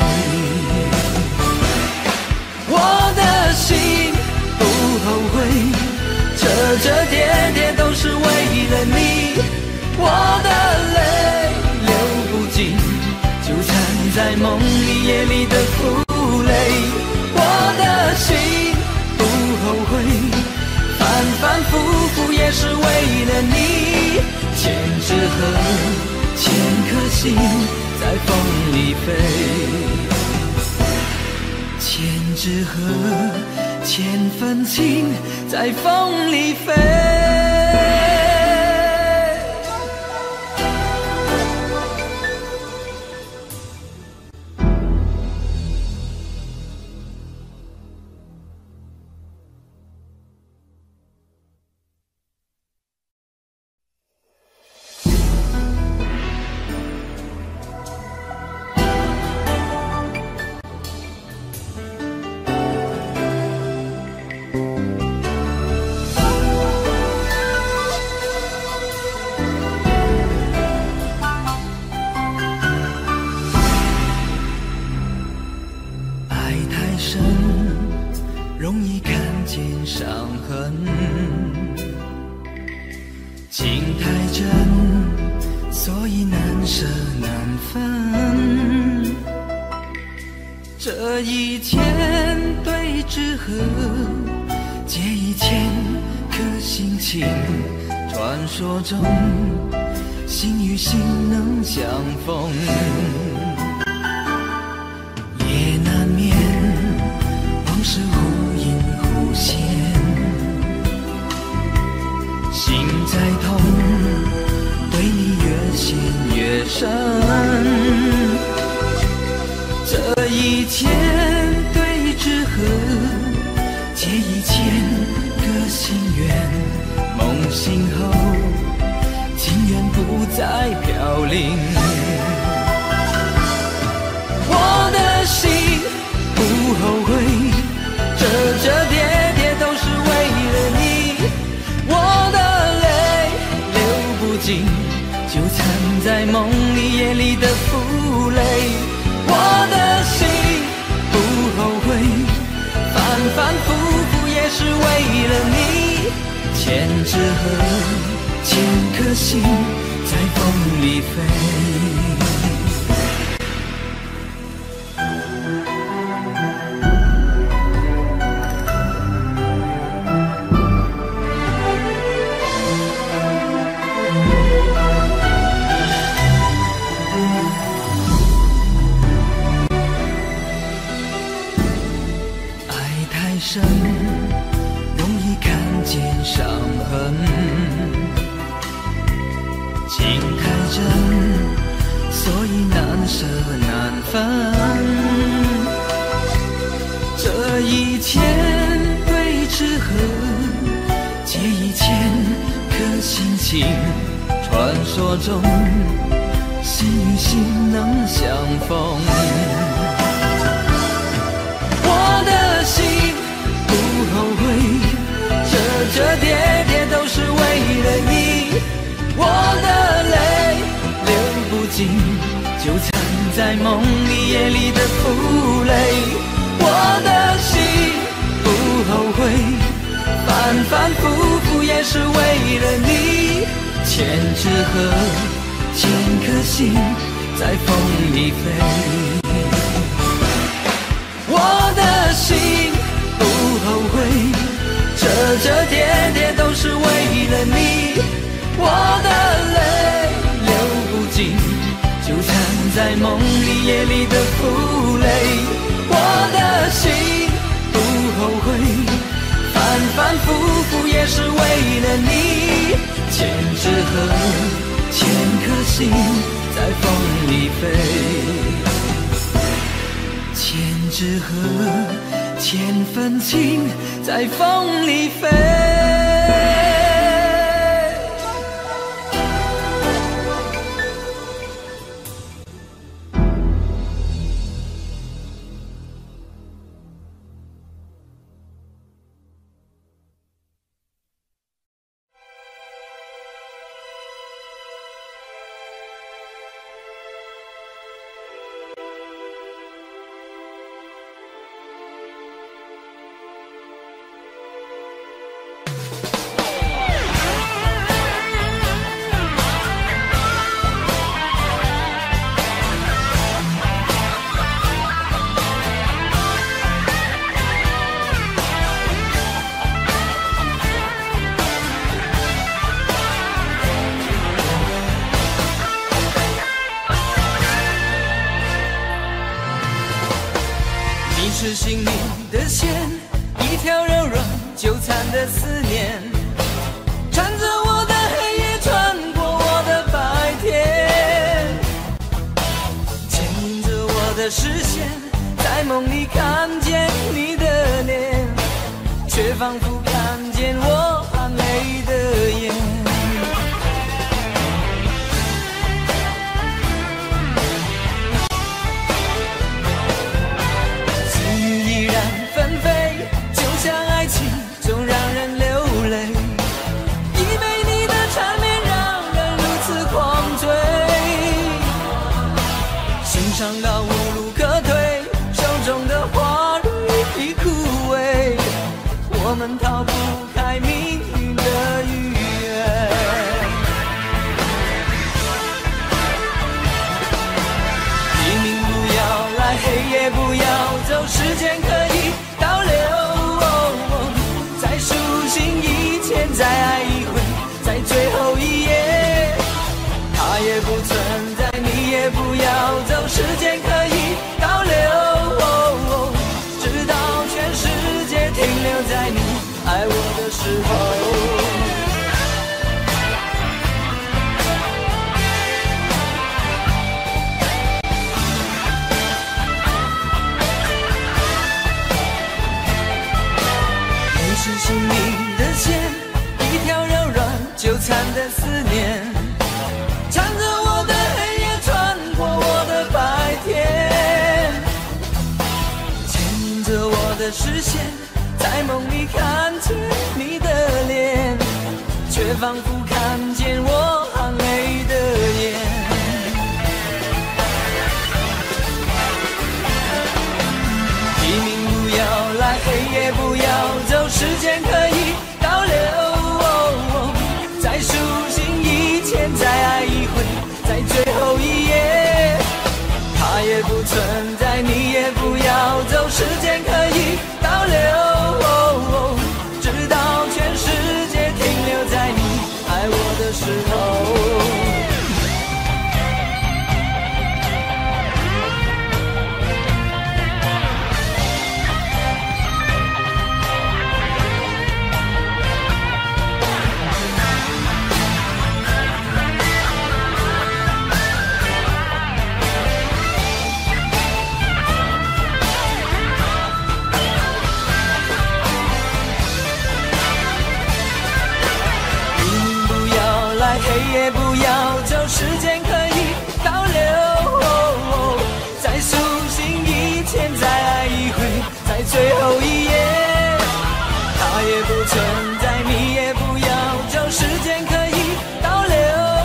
我的心不后悔，折折叠叠都是为了你。我的泪流不尽，就藏在梦里夜里的负累。我的心不后悔，反反复复也是为了你。千纸鹤，千颗心在风里飞。千纸鹤，千份情在风里飞。容易看见伤痕，情太真，所以难舍难分。这一千对之合，借一千颗心情。传说中，心与心能相逢。也难免往事忽隐忽现，心在痛，对你越陷越深。这一千对之合，借一千个心愿，梦醒后情缘不再飘零。 的负累。我的心不后悔，反反复复也是为了你。千纸鹤，千颗心在风里飞。深，容易看见伤痕，情太真，所以难舍难分。这一千对纸鹤，借一千颗心情，传说中心与心能相逢。我的心不后悔，折折叠叠都是为了你。我的泪流不尽，就藏在梦里夜里的负累。我的心不后悔，反反复复也是为了你。千纸鹤，千颗心在风里飞。我的心不后悔，折折叠叠都是为了你。我的泪流不尽，就藏在梦里夜里的负累。我的心不后悔，反反复复也是为了你。千纸鹤，千颗心在风里飞。千纸鹤，千份情在风里飞。是心里的线，一条柔软纠缠的思念，缠着我的黑夜，穿过我的白天，牵引着我的视线，在梦里看见你的脸，却仿佛看见我含泪的眼。纷飞，就像爱情总让人流泪，以为你的缠绵让人如此狂追，心伤到无路可退，手中的花蕊已枯萎，我们逃不开命运的预言。黎明不要来，黑夜不要走，时间可以倒流，再数醒一千，再爱一回，在最后一夜，他也不存在，你也不要走，时间可以倒流，直到全世界停留在你爱我的时候。是心里的线，一条柔软纠缠的思念，缠着我的黑夜，穿过我的白天，牵引着我的视线，在梦里看见你的脸，却仿佛看见我含泪的眼。 黑夜不要，就时间可以倒流。再苏醒一天，再爱一回，在最后一夜，他也不存在，你也不要，就时间可以倒流。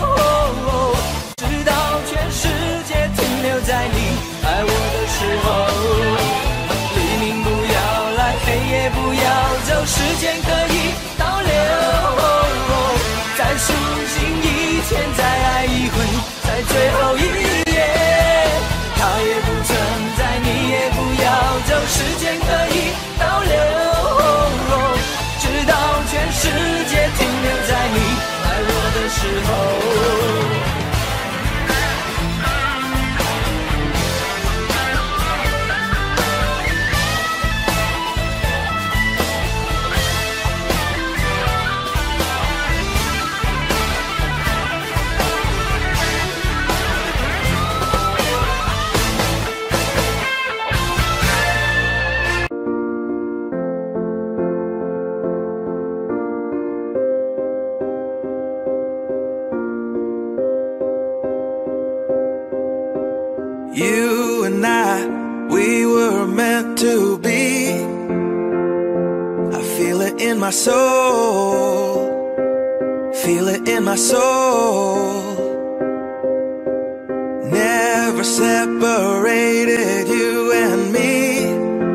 直到全世界停留在你爱我的时候，黎明不要来，黑夜不要，就时间可以倒流。再苏醒一天，再爱一回，在最后一夜，他也不存在，你也不要，就时间可以倒流。直到全世界停留在你爱我的时候。 You and I, we were meant to be. I feel it in my soul, feel it in my soul. Never separated, you and me.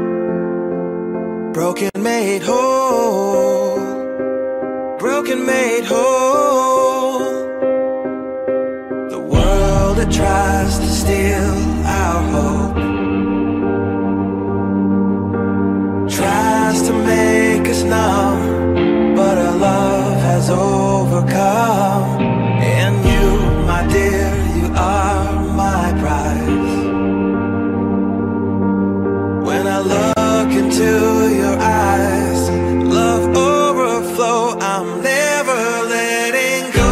Broken made whole, broken made whole. The world that tries to steal our hope tries to make us numb, but our love has overcome. And you, my dear, you are my prize. When I look into your eyes, love overflow, I'm never letting go.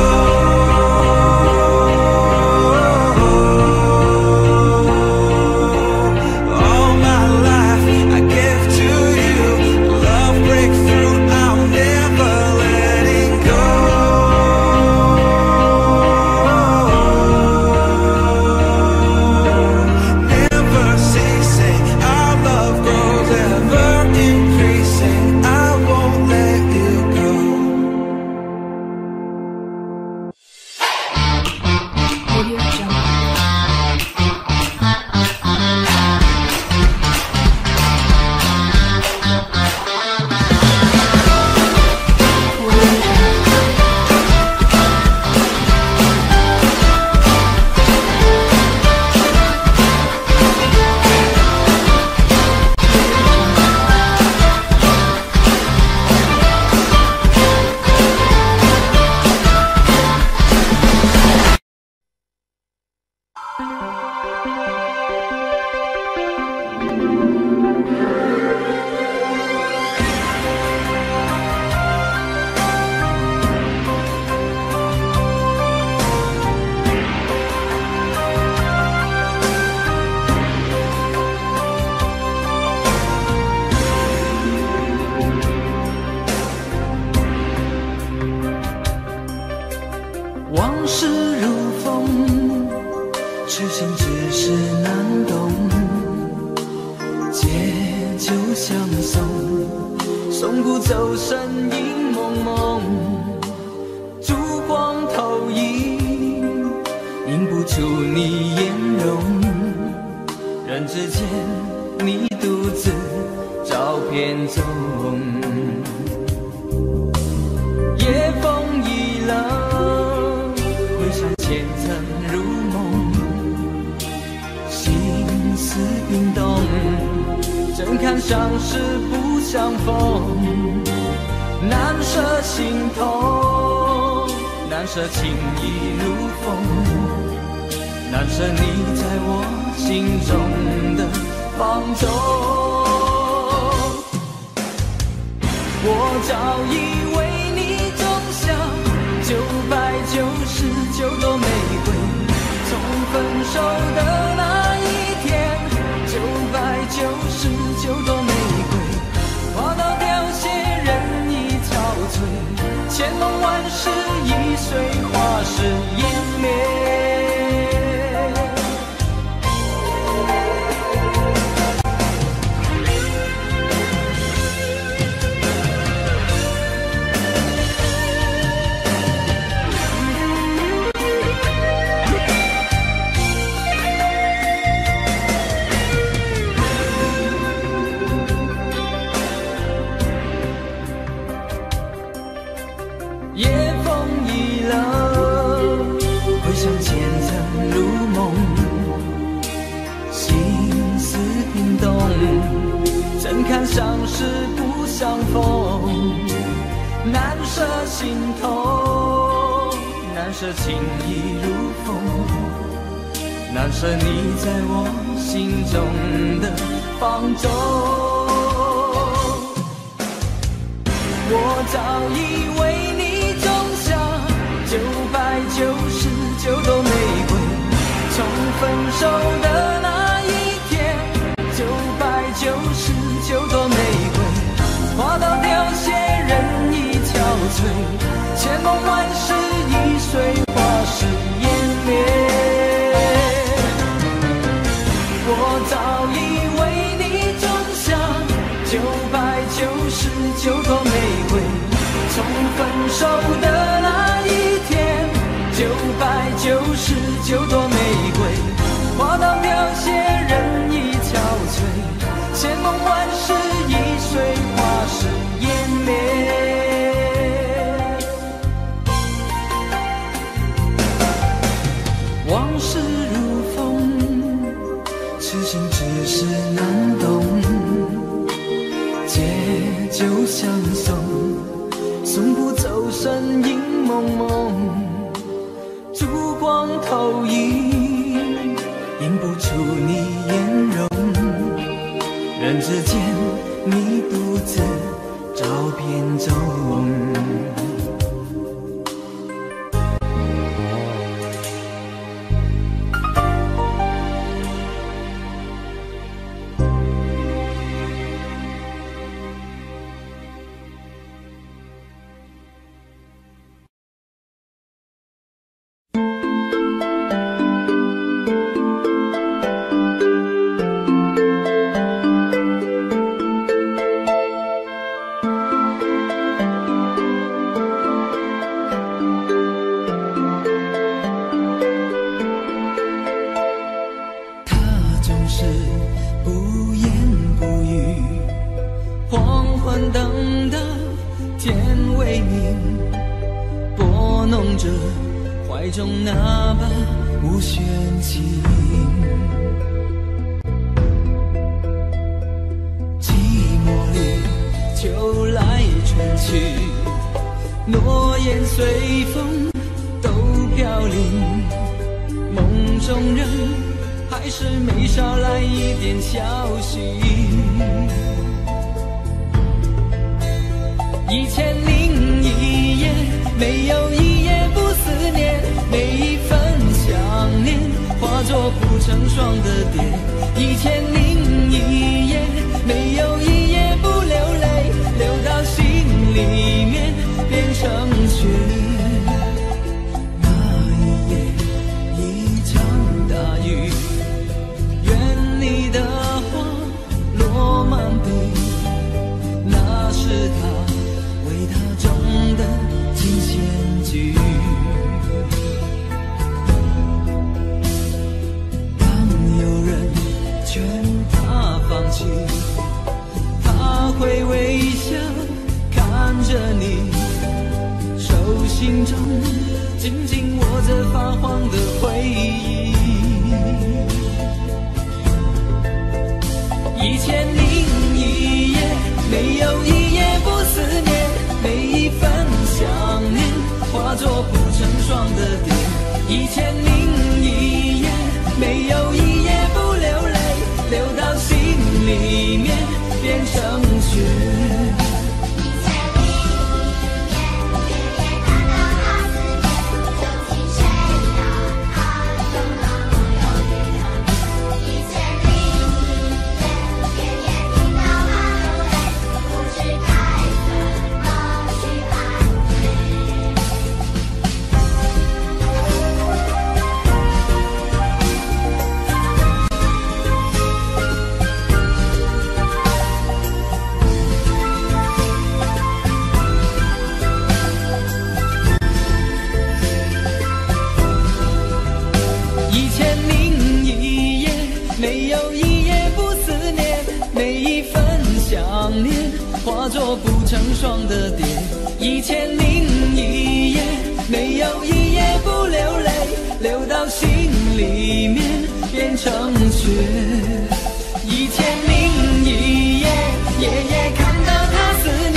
相逢，难舍心头，难舍情意如风，难舍你在我心中的放纵。我早已为你种下九百九十九朵玫瑰，从分手的那一天，九百九十九朵玫瑰花到凋谢，人已憔悴，千梦万世已随花事湮灭。我早已为你种下九百九十九朵玫瑰，从分手的那一天，九百九十九朵玫瑰花到凋谢，人已憔悴，千梦万世已随花事湮灭。往事如风，痴心只是难懂，借酒相送，送不走身影蒙蒙，烛光投影，映不出你颜容，人之间你独自照片中。化作不成双的蝶，一千零一夜，没有一夜不流泪，流到心里面变成雪。一千零一夜，夜夜看到他思念。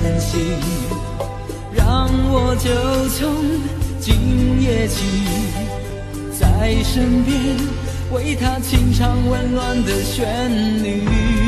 任性，让我就从今夜起，在身边为他轻唱温暖的旋律。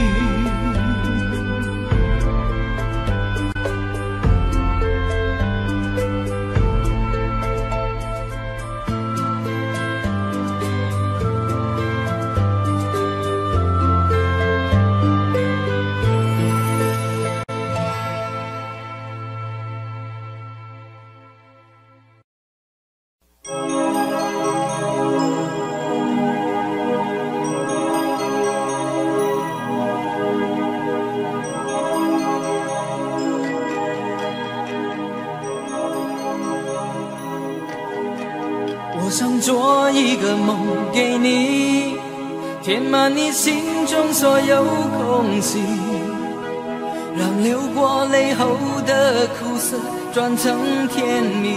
我想做一个梦给你，填满你心中所有空隙，让流过泪后的苦涩转成甜蜜。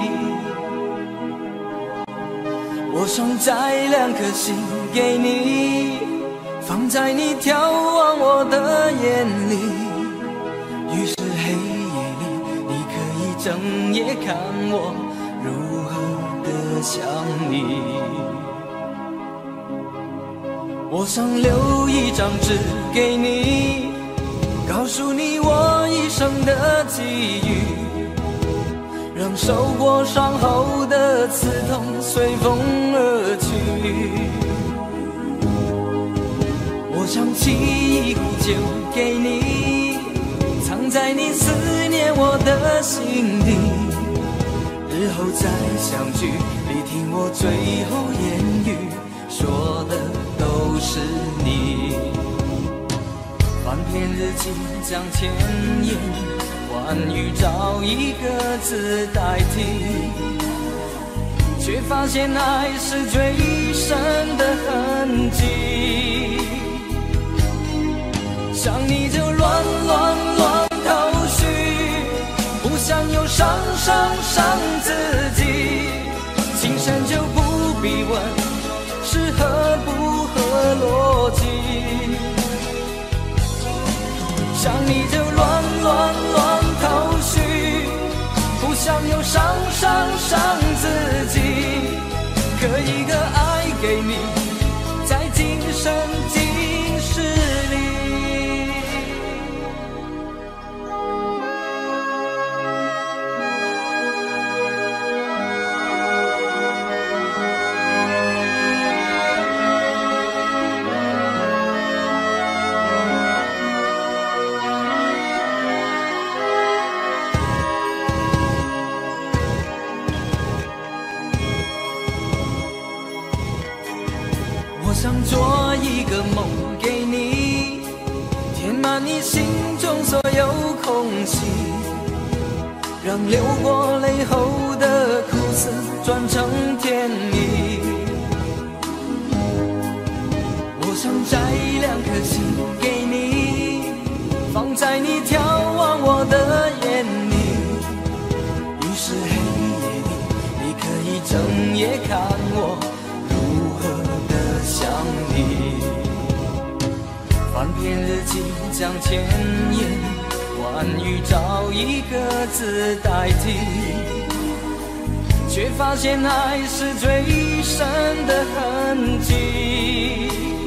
我想摘两颗心给你，放在你眺望我的眼里，于是黑夜里你可以整夜看我如何的想你。我想留一张纸给你，告诉你我一生的际遇，让受过伤后的刺痛随风而去。我想沏一壶酒给你，藏在你思念我的心底，日后再相聚，你听我最后言语，说的都是你。翻篇日记将千言万语找一个字代替，却发现爱是最深的痕迹。想你就乱乱乱头绪，不想又伤伤伤自己，情深就不必问是合不合逻辑。想你就乱乱乱头绪，不想又伤伤伤自己，可一个爱给你，在今生今世里。我想做一个梦给你，填满你心中所有空隙，让流过泪后的苦涩转成甜蜜。我想摘两颗心给你，放在你眺望我的眼里，于是黑夜里你可以整夜看我如何想你。翻篇日记将千言万语找一个字代替，却发现爱是最深的痕迹。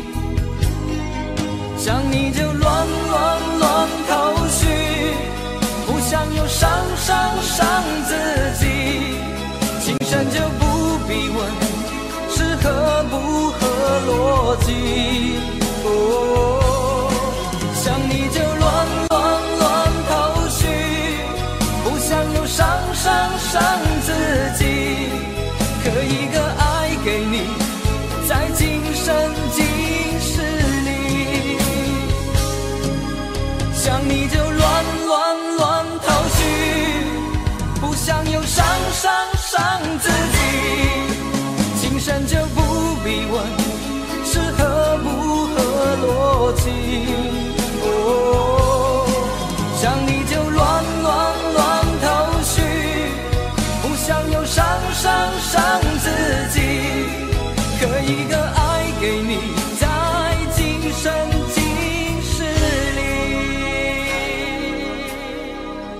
想你就乱乱乱头绪，不想又伤伤伤自己，情深就不必问是合不合逻辑。哦，想你就乱乱乱头绪，不想又伤伤伤自己，可一个爱给你，在今生今世里。想你就乱乱乱头绪，不想又伤伤伤自己，情深就不必问是合不合逻辑。哦，想你就乱乱乱头绪，不想又伤伤伤自己，可一个爱给你，在今生今世里。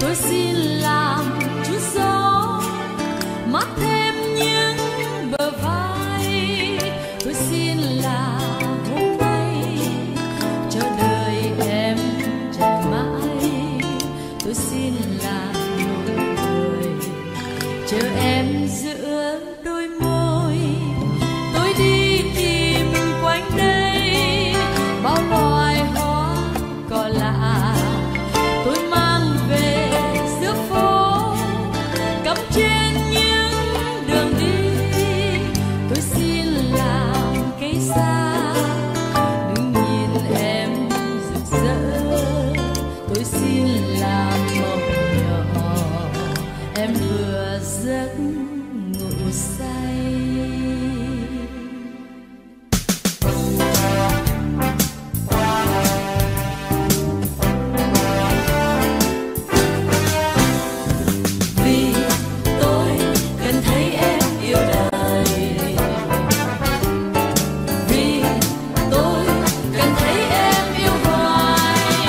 tôi xin làm chút gió mát thêm những bờ vai. Tôi xin là hôm nay cho đời em chờ mãi. Tôi xin là nụ cười chờ em giữa đôi môi. Tôi đi tìm quanh đây bao loài hoa cỏ lạ. Tôi mang về giữa phố cắm trên những đường đi. Tôi xin làm cây xa đừng nhìn em rực rỡ. Tôi xin làm mộng nhỏ em vừa giấc ngủ say. Vì tôi cần thấy em yêu đời. Vì tôi cần thấy em yêu hoài.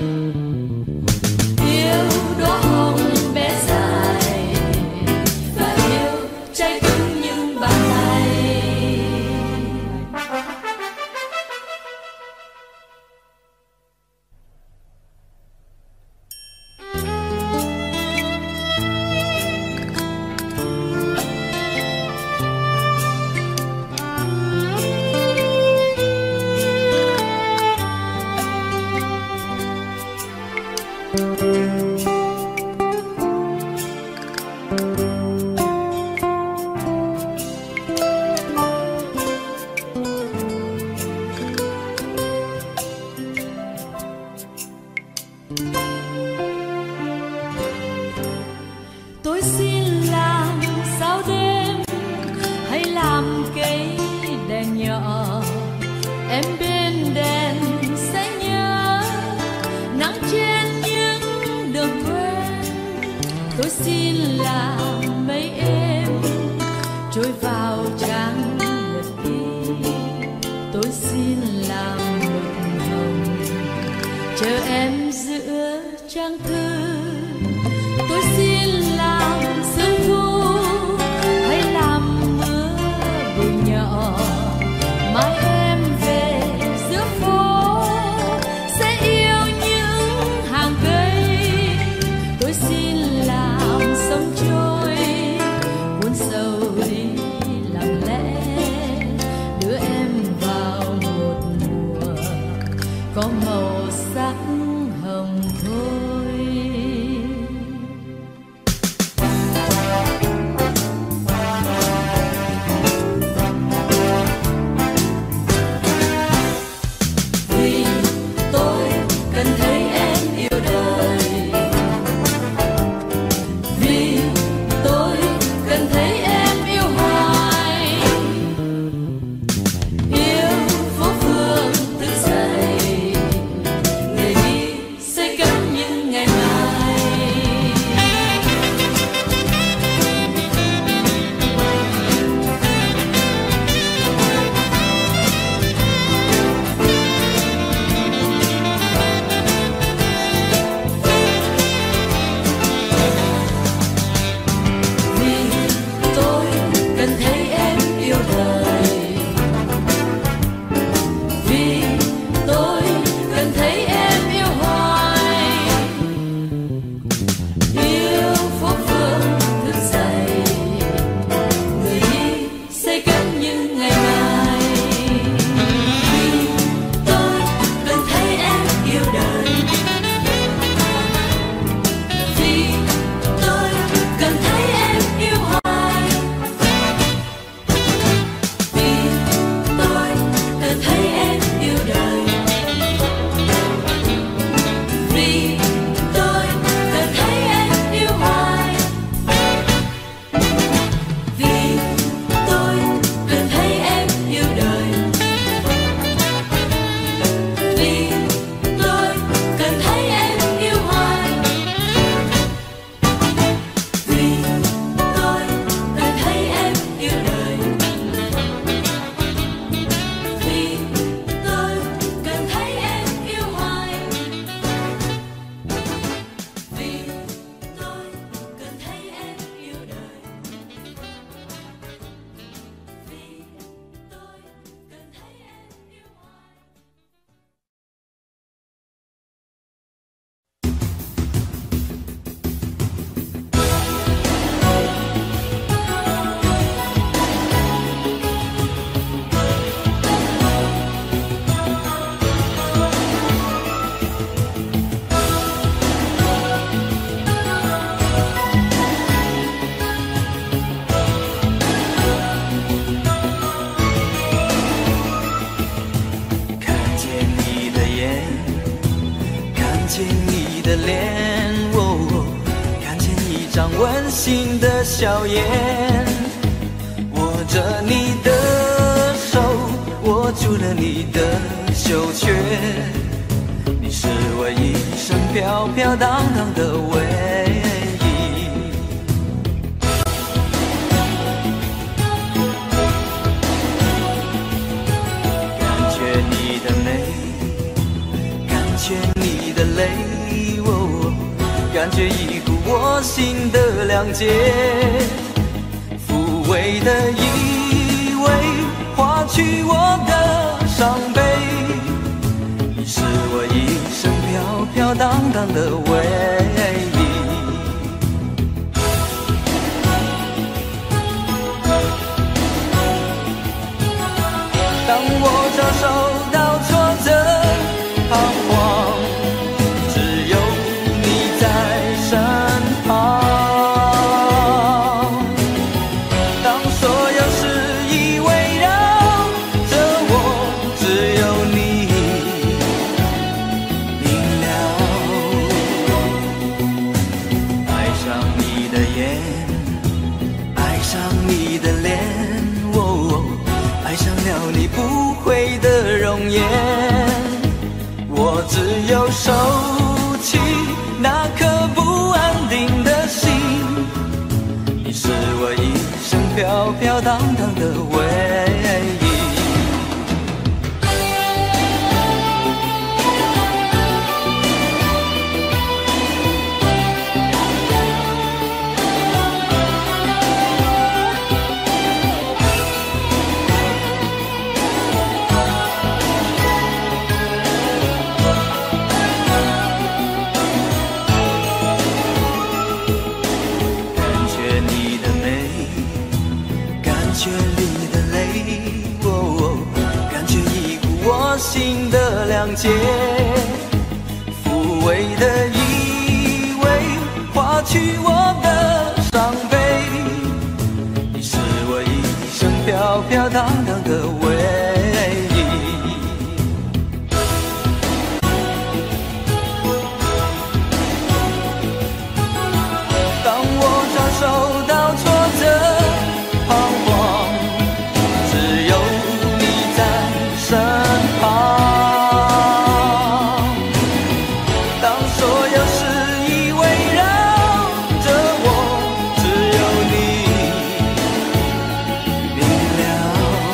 Yêu đóa hồng bé dài và yêu trái cứng những bàn tay. Tôi xin làm sao đêm hay làm cây đèn nhỏ. Em bên đèn sẽ nhớ nắng trên những đường quen. Tôi xin làm mây êm trôi vào trang nhật ký. Tôi xin làm mực hồng chờ em giữa trang thư. Tôi xin làm sương thu hay làm mưa bụi nhỏ. Mai em về giữa phố sẽ yêu những hàng cây. Tôi xin làm sông trôi cuốn sâu đi lặng lẽ đưa em vào một mùa có màu sắc hồng thôi. 见你的脸，哦，看见一张温馨的笑颜，握着你的手，握住了你的袖圈，你是我一生飘飘荡荡的唯一。感觉你的美，感觉你的泪，哦，感觉一股我心的谅解，抚慰的依偎，化去我的伤悲，你是我一生飘飘荡荡的唯一。当我遭受到挫折彷徨，只有你在身旁，当所有事已围绕着我，只有你明了。爱上你的眼，爱上你的脸，哦，爱上了你不悔的容颜，我只有收起那颗不安定的心，你是我一生飘飘荡荡的唯一。感觉你的泪，哦，感觉一股我心的谅解，抚慰的依偎，化去我的伤悲，你是我一生飘飘荡荡的唯一。当我遭受到挫折彷徨，只有你在身旁，当所有事已围绕着我，只有你明了。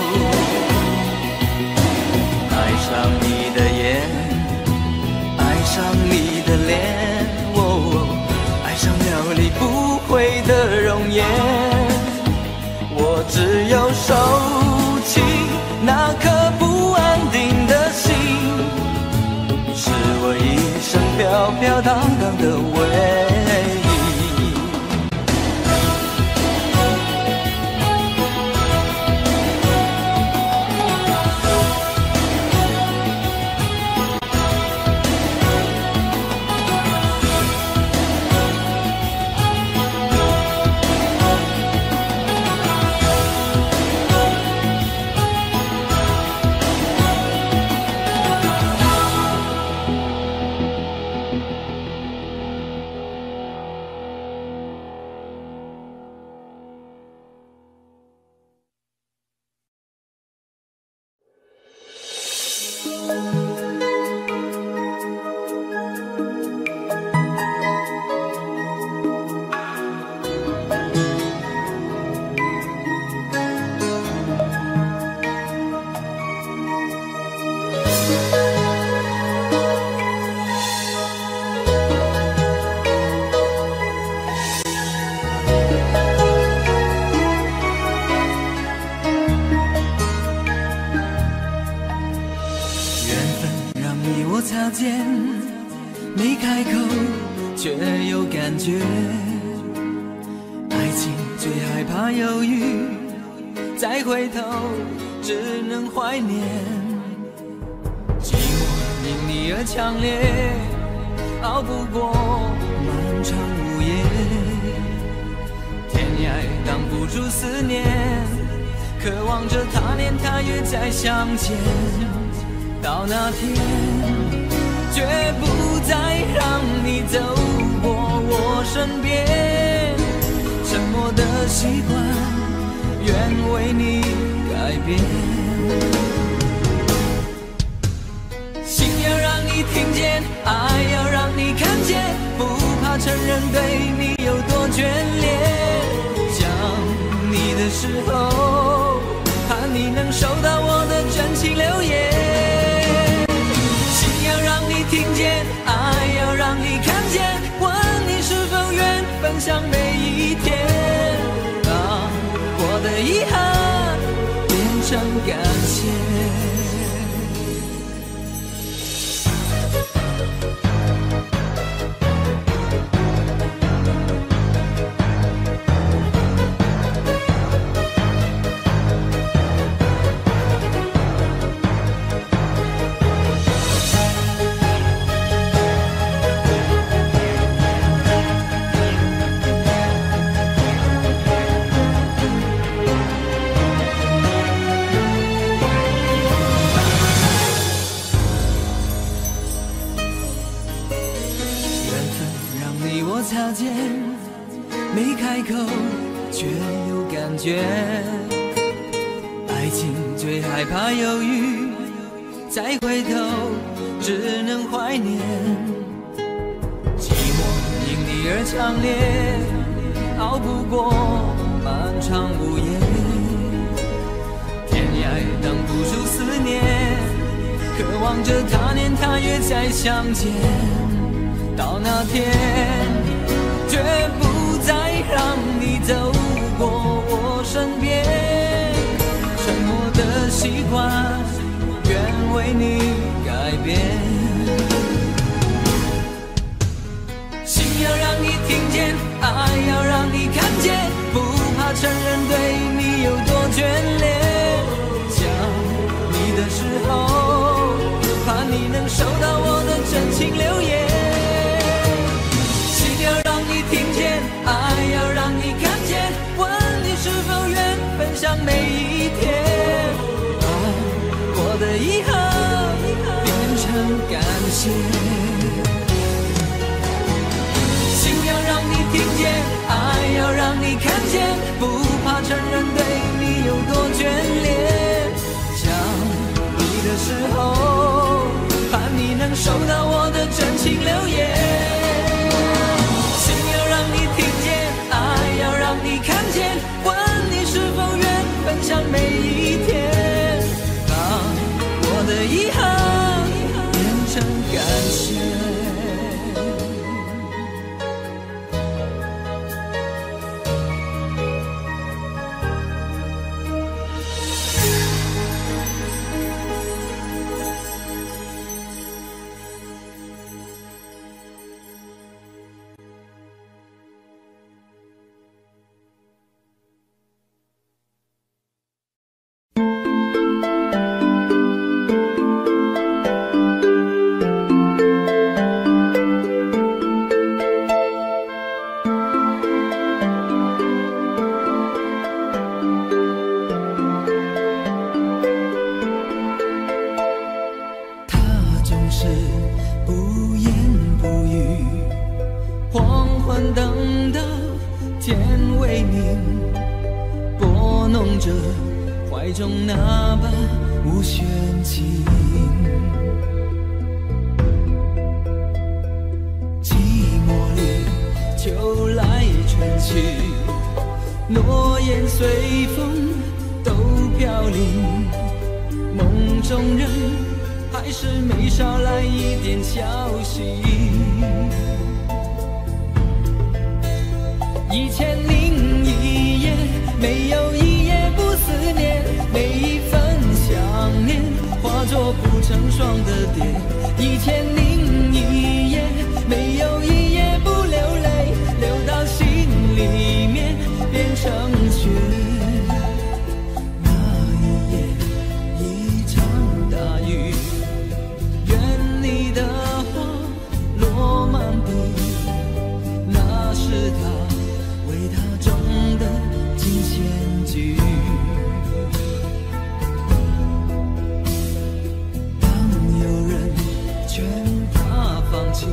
爱上你的眼，爱上你的脸，哦，爱上了你不悔的容颜，我只有收起那颗不安定的心，你是我一生飘飘荡荡的唯一。擦肩，没开口却有感觉。爱情最害怕犹豫，再回头只能怀念。寂寞因你而强烈，熬不过漫长午夜。天涯挡不住思念，渴望着他年他月再相见。到那天，绝不再的习惯，愿为你改变。心要让你听见，爱要让你看见，不怕承认对你有多眷恋。想你的时候，盼你能收到我的真情留言。心要让你听见，爱要让你看见，问你是否愿分享每一天，把我的遗憾变成感谢。擦肩，没开口却有感觉。爱情最害怕犹豫，再回头只能怀念。寂寞因你而强烈，熬不过漫长午夜。天涯挡不住思念，渴望着他年他月再相见。到那天绝不再让你走过我身边，沉默的习惯愿为你改变。心要让你听见，爱要让你看见，不怕承认对你有多眷恋。想你的时候，怕你能收到我的真情留言。听见，爱要让你看见，问你是否愿分享每一天，把我的遗憾变成感谢。心要让你听见，爱要让你看见，不怕承认对你有多眷恋。想你的时候，盼你能收到我的真情留言。你看见，问你是否愿分享每一天，把我的遗憾变成感谢。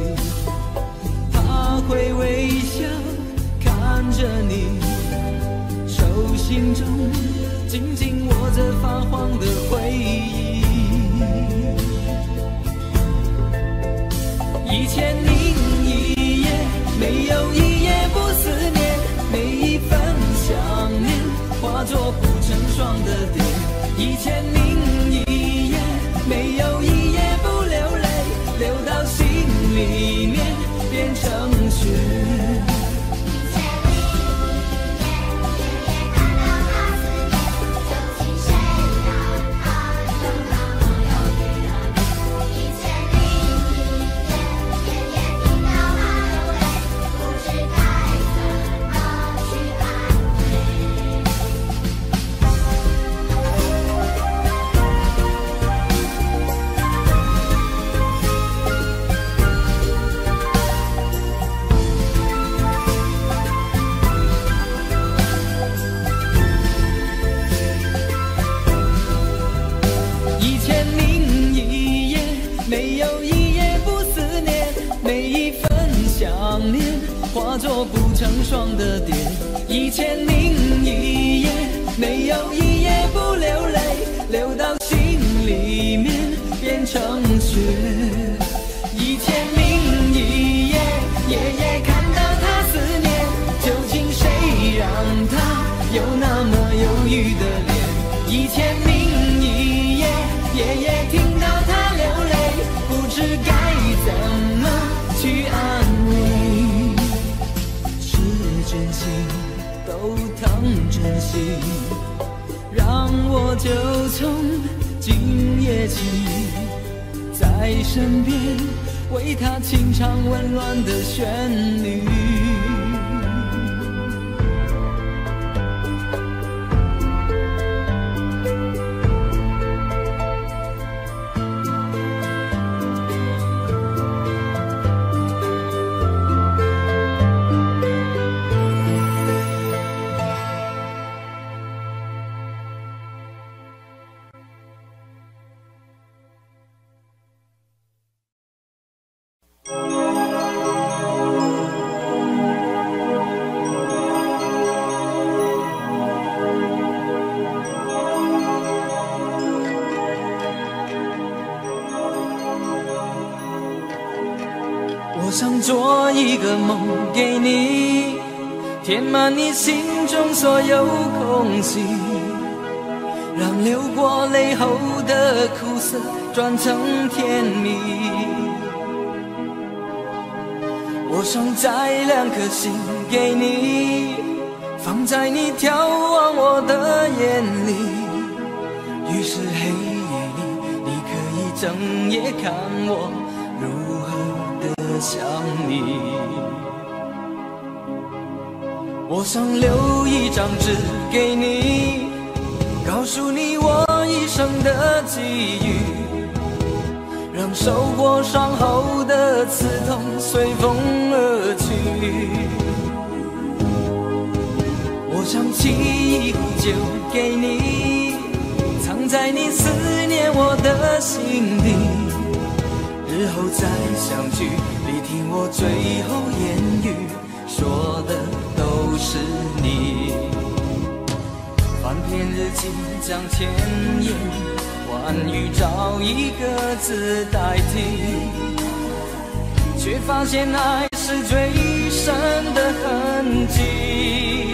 会微笑看着你， 心中紧紧握着发黄的回忆，一千零一夜，没有一夜不思念，每一份想念化作不成双的蝶，一千零一夜，没有一夜不流泪，流到心里面变成雪。化作不成双的蝶，一千零一夜，没有一夜不流泪，流到心里面变成雪。一千零一夜，夜夜看到他思念，究竟谁让他有那么忧郁的脸？一千零一夜，夜夜听到他流泪，不知该怎么去安慰。真心都当真心，让我就从今夜起，在身边为他轻唱温暖的旋律。我想做一个梦给你，填满你心中所有空隙，让流过泪后的苦涩转成甜蜜。我想摘两颗心给你，放在你眺望我的眼里，于是黑夜里你可以整夜看我如何的想你。我想留一张纸给你，告诉你我一生的际遇，让受过伤后的刺痛随风而去。我想沏一壶酒给你，藏在你思念我的心底，日后再相聚，你听我最后言语，说的都是你。翻篇日记将千言万语找一个字代替，却发现爱是最深的痕迹。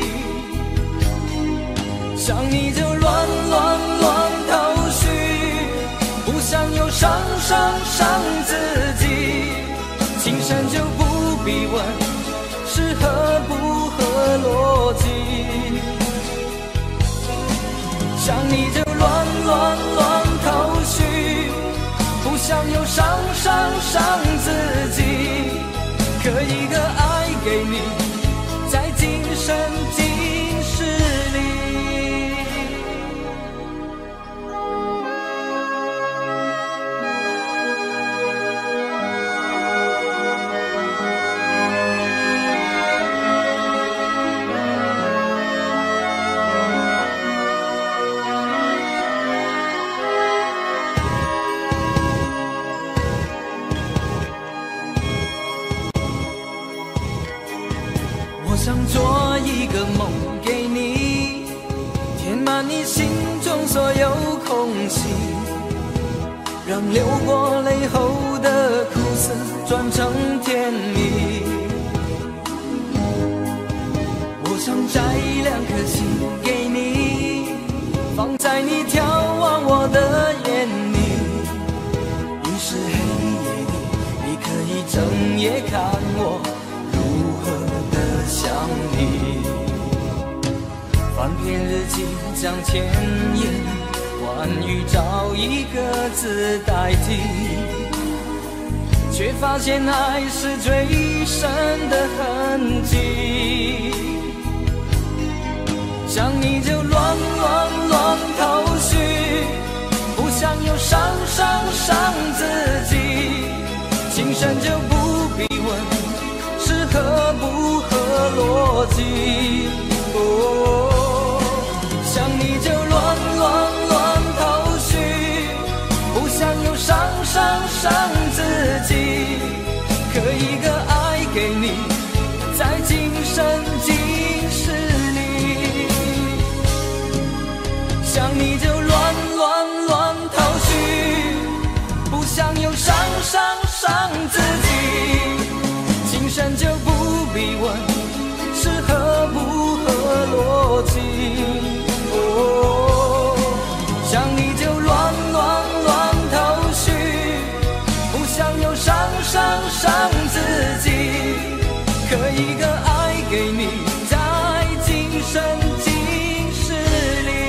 想你就乱乱乱头绪，不想又伤伤伤自己，情深就不必问是合不合逻辑。想你就乱乱乱头绪，不想又伤伤伤自己，刻一个爱给你，在今生今世里。我想做一个梦给你， 把你心中所有空隙，让流过泪后的苦涩转成甜蜜。我想摘两颗心给你，放在你眺望我的眼里。于是黑夜里，你可以整夜看我如何的想你。翻篇日记将千言万语找一个字代替，却发现还是最深的痕迹。想你就乱乱乱头绪，不想又伤伤伤自己。情深就不必问是合不合逻辑。哦，想你就乱乱乱头绪，不想又伤伤伤自己。可一个爱给你，在今生今世里。想你就乱乱乱头绪，不想又伤伤伤自己。情深就不必问是合不合逻辑。哦，想你就乱乱乱头绪，不想又伤伤伤自己。可一个爱给你，在今生今世里。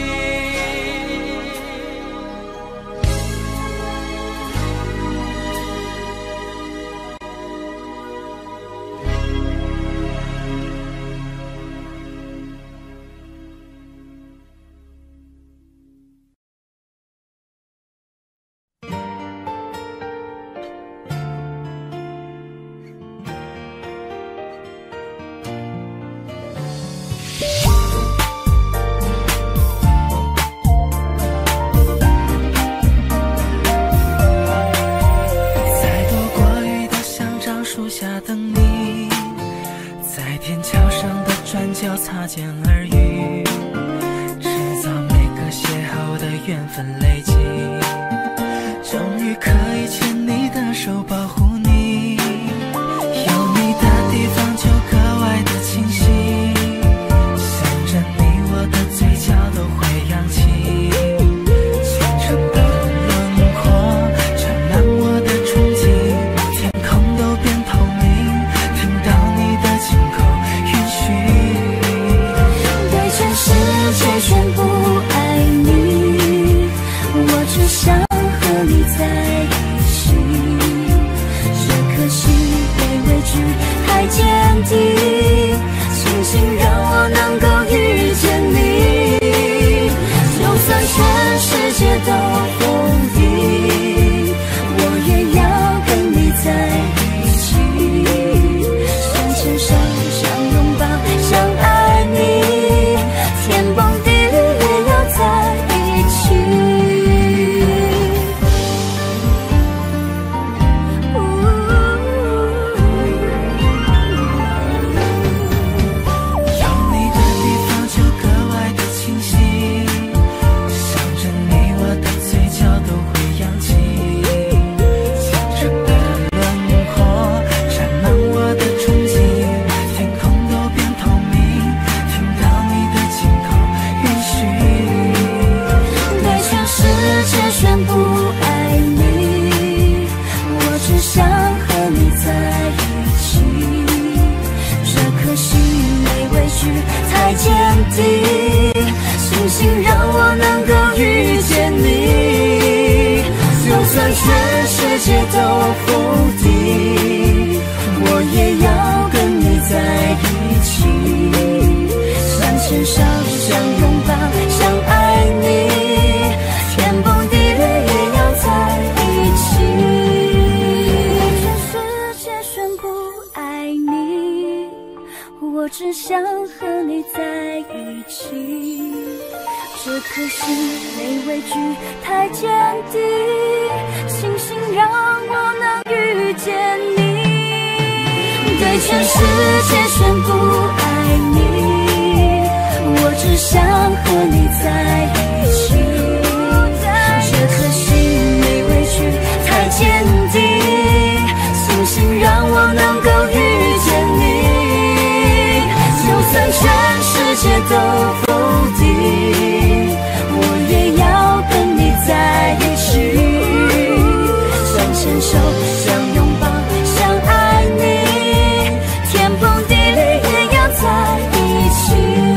擦肩而遇，制造每个邂逅的缘分累积，终于可以牵你的手保护你。有你的地方就格外的清晰，想着你我的嘴角都会扬起，清晨的轮廓沾满我的憧憬，天空都变透明，听到你的轻口允许世界宣布爱你，我只想和你在一起。这颗心被畏惧太坚定，庆幸让我能够遇见你。就算全世界都否定，我也要跟你在一起。想牵手，想拥抱，想爱你。天崩地裂也要在一起。 有你的地方就格外的清晰，想着你我的嘴角都会扬起，清晨的轮廓沾满我的憧憬，天空都变透明，听到你的轻口允许对全世界宣布爱你，我只想和你在一起。这颗心没畏惧太坚定，庆幸让我能够遇见你。就算全世界都否定，我也要跟你在一起。想牵手，想拥抱，想爱你，天崩地裂也要在一起。全世界宣布爱你，我只想和你在一起。这颗心没畏惧太坚定，庆幸让我能遇见你。对全世界宣布爱你，我我只想和你在一起。这颗心没委屈，太坚定，苏醒让我能够遇见你。就算全世界都否定，我也要跟你在一起。想牵手，想拥抱，想爱你，天崩地裂也要在一起。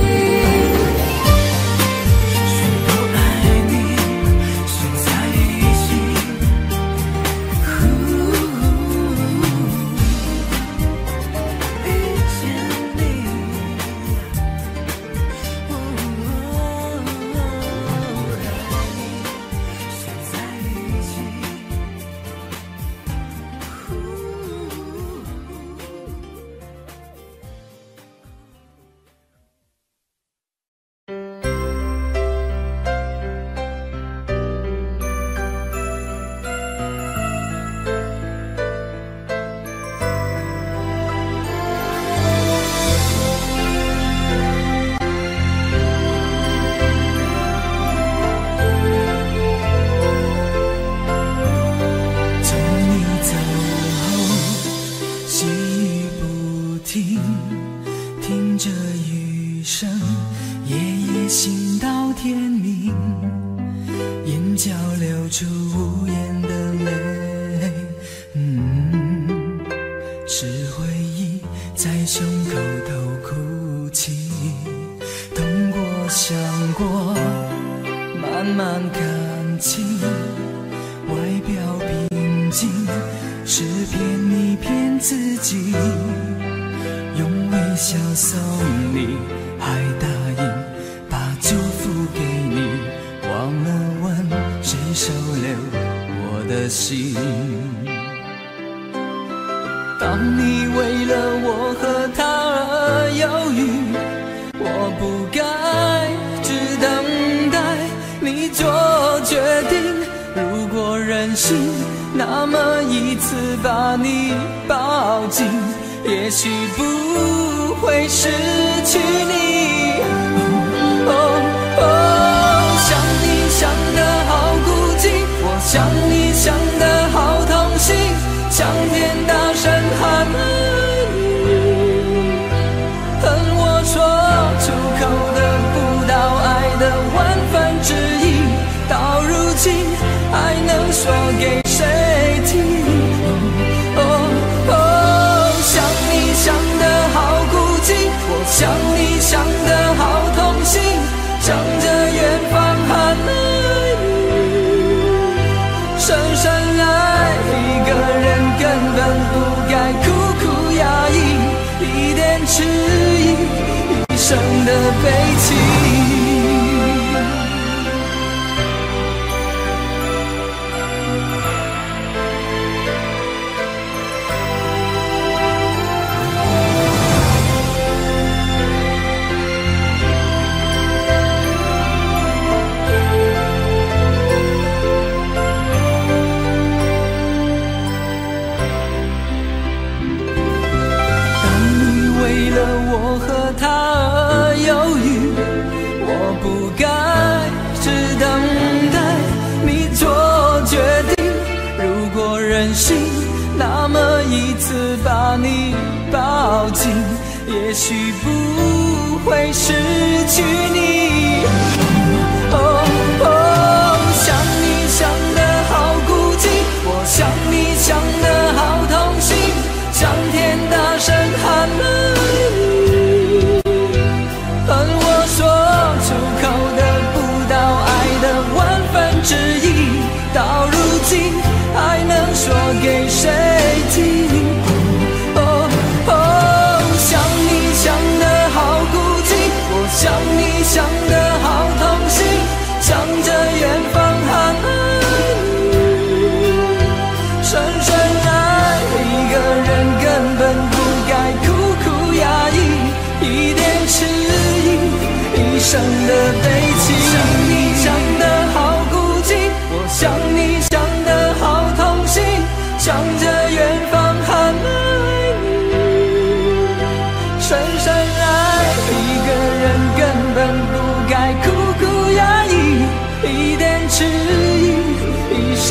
生的悲情，想你想得好孤寂，我想你想得好痛心，向着远方喊爱你，深深爱一个人更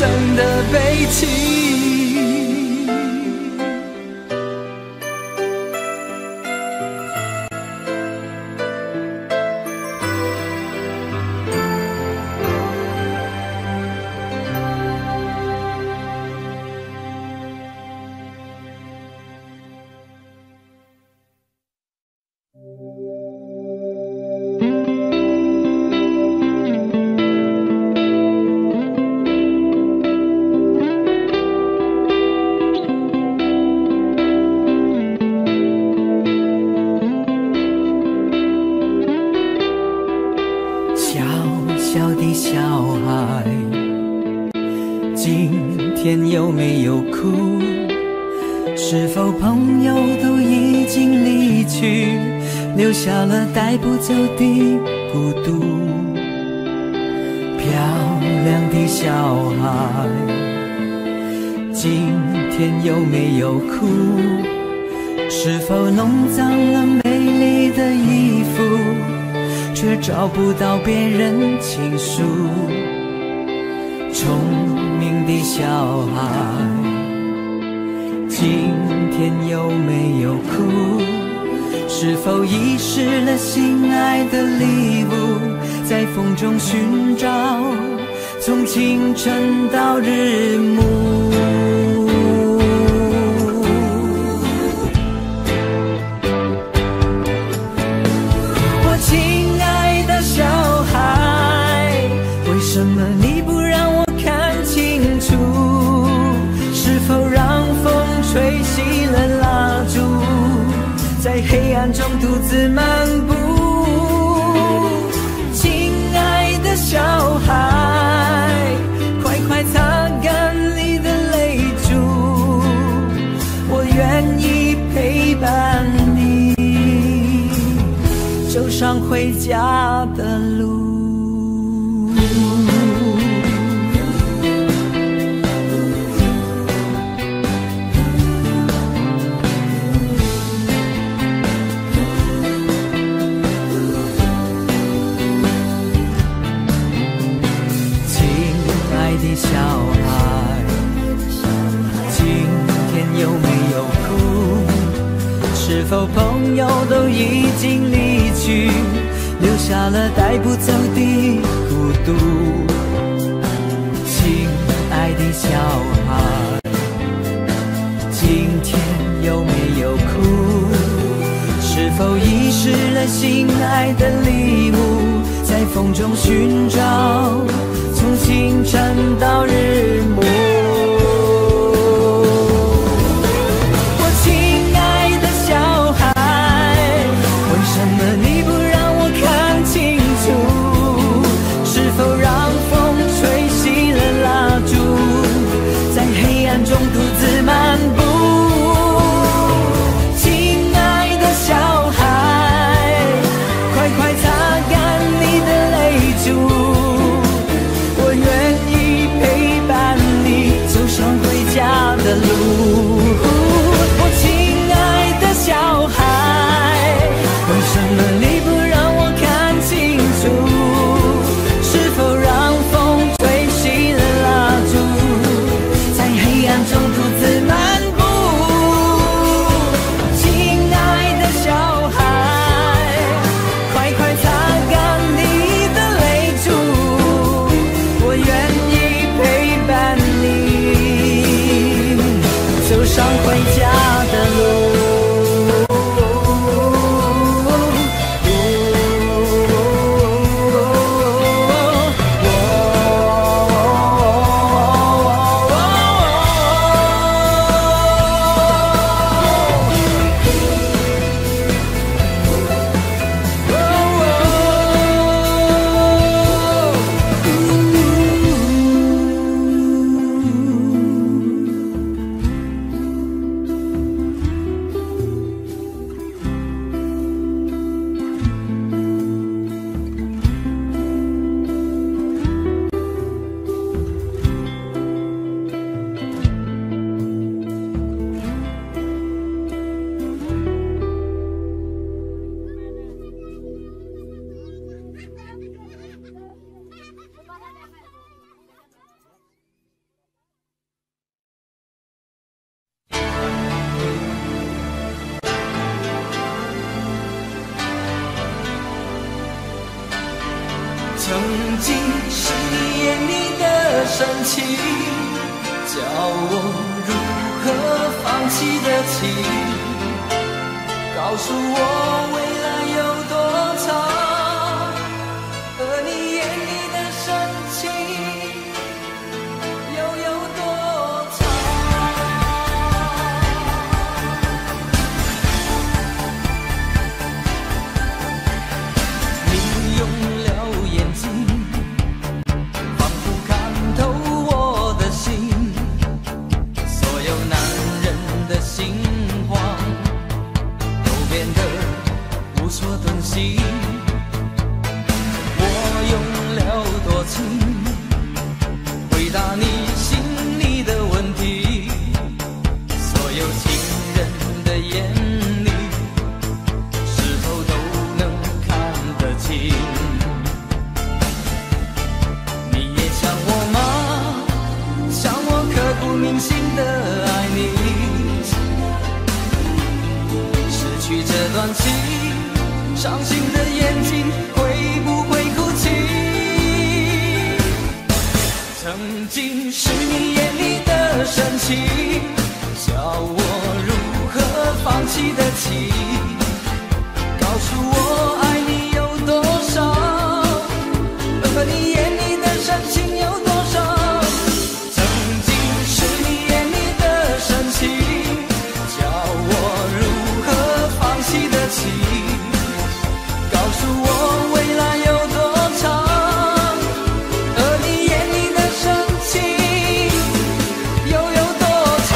生的悲情。 下了带不走的孤独，漂亮的小孩，今天有没有哭？是否弄脏了美丽的衣服，却找不到别人倾诉？聪明的小孩，今天有没有哭？是否遗失了心爱的礼物，在风中寻找，从清晨到日暮。我亲爱的小孩，为什么你不让我看清楚？是否让风吹熄了蜡烛，在黑暗中独自漫步？亲爱的小孩，快快擦干你的泪珠，我愿意陪伴你走上回家的路。小孩，今天有没有哭？是否朋友都已经离去，留下了带不走的孤独？亲爱的小孩，今天有没有哭？是否遗失了心爱的礼物，在风中寻找，从清晨到日暮。我亲爱的小孩，为什么你不让我看清楚？是否让风吹熄了蜡烛，在黑暗中独自漫步？亲爱的小孩，快快擦干你的泪珠，我愿意陪伴你曾经是你眼里的深情，叫我如何放弃得起？告诉我未来有多长，而你眼里的深情又有多长？你用了眼睛，仿佛看透我的心，所有男人的心慌都变得无所遁形。我用了多情，回答你心里的问题，所有情人的眼里，是否都能看得清？你也像我吗？像我刻骨铭心的爱你，失去这段情，伤心的眼睛会不会哭泣？曾经是你眼里的深情，叫我如何放弃得起？告诉我爱你有多少，而你眼里的深情有多少？曾经是你眼里的深情，叫我如何放弃得起？告诉我未来有多长，而你眼里的深情又有多长？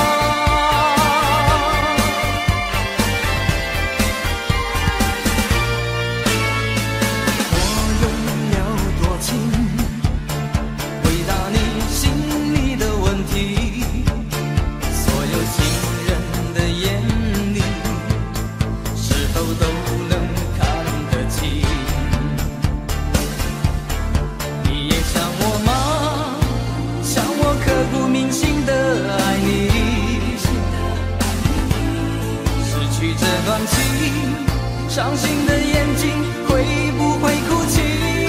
我用了多情，回答你心里的问题，所有情人的眼里，是否都能看得清？你也像我吗？像我刻骨铭心的爱你，失去这段情，伤心的眼睛会不会哭泣？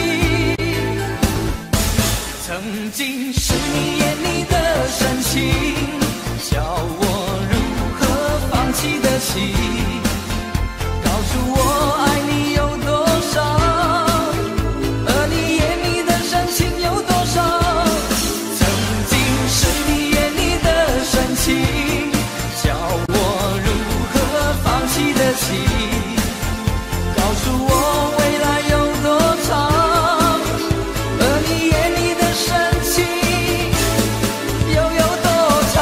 曾经是你眼里的深情，叫我如何放弃得起？告诉我爱你有多少，而你眼里的深情有多少？曾经是你眼里的深情，叫我如何放弃得起？告诉我未来有多长，而你眼里的深情又有多长？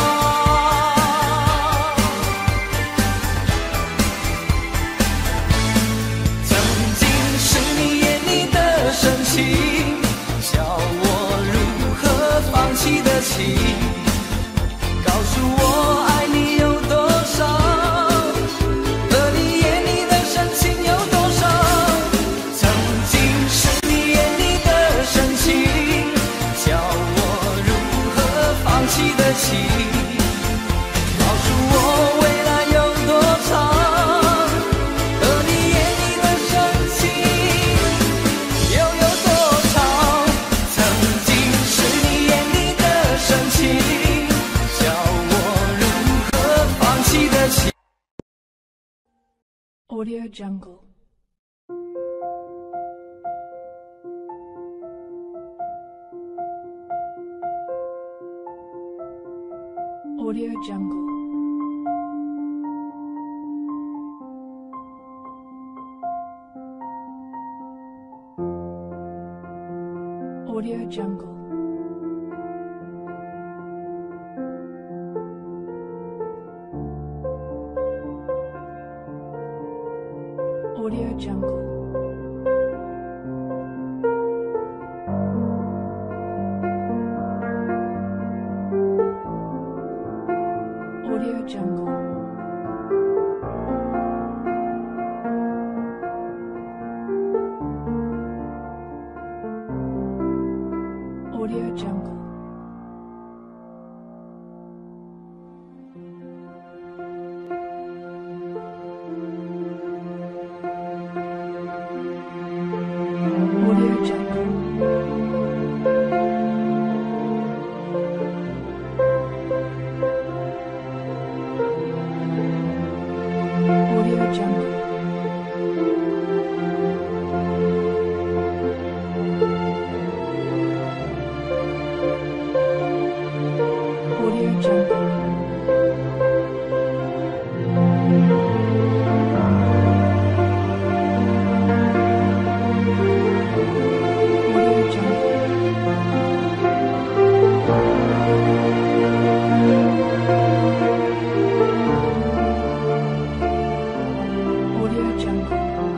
曾经是你眼里的深情，叫我如何放弃得起？告诉我爱你有多少，而你眼里的深情有多少？曾经是你眼里的深情，叫我如何放弃得起？告诉我未来有多长，而你眼里的深情又有多长？曾经是你眼里的深情，叫我如何放弃得起？ Audio Jungle. Audio Jungle. Audio Jungle. Audio Jungle. Audio Jungle. Audio Jungle. Jungle. Audio Jungle. Audio Jungle. Audio Jungle.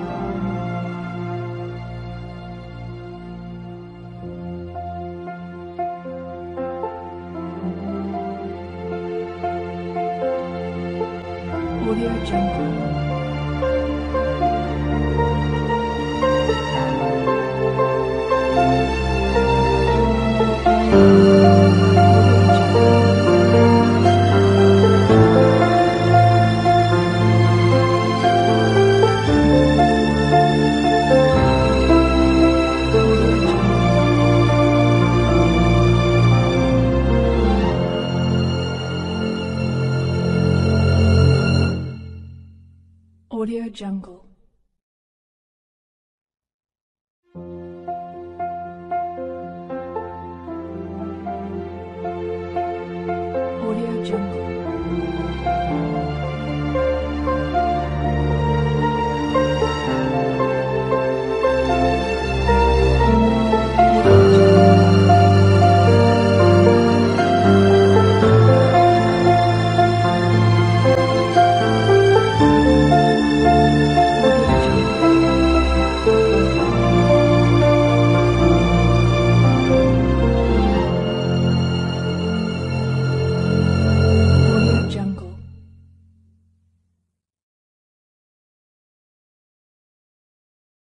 Audio Jungle. Audio Jungle. Audio Jungle.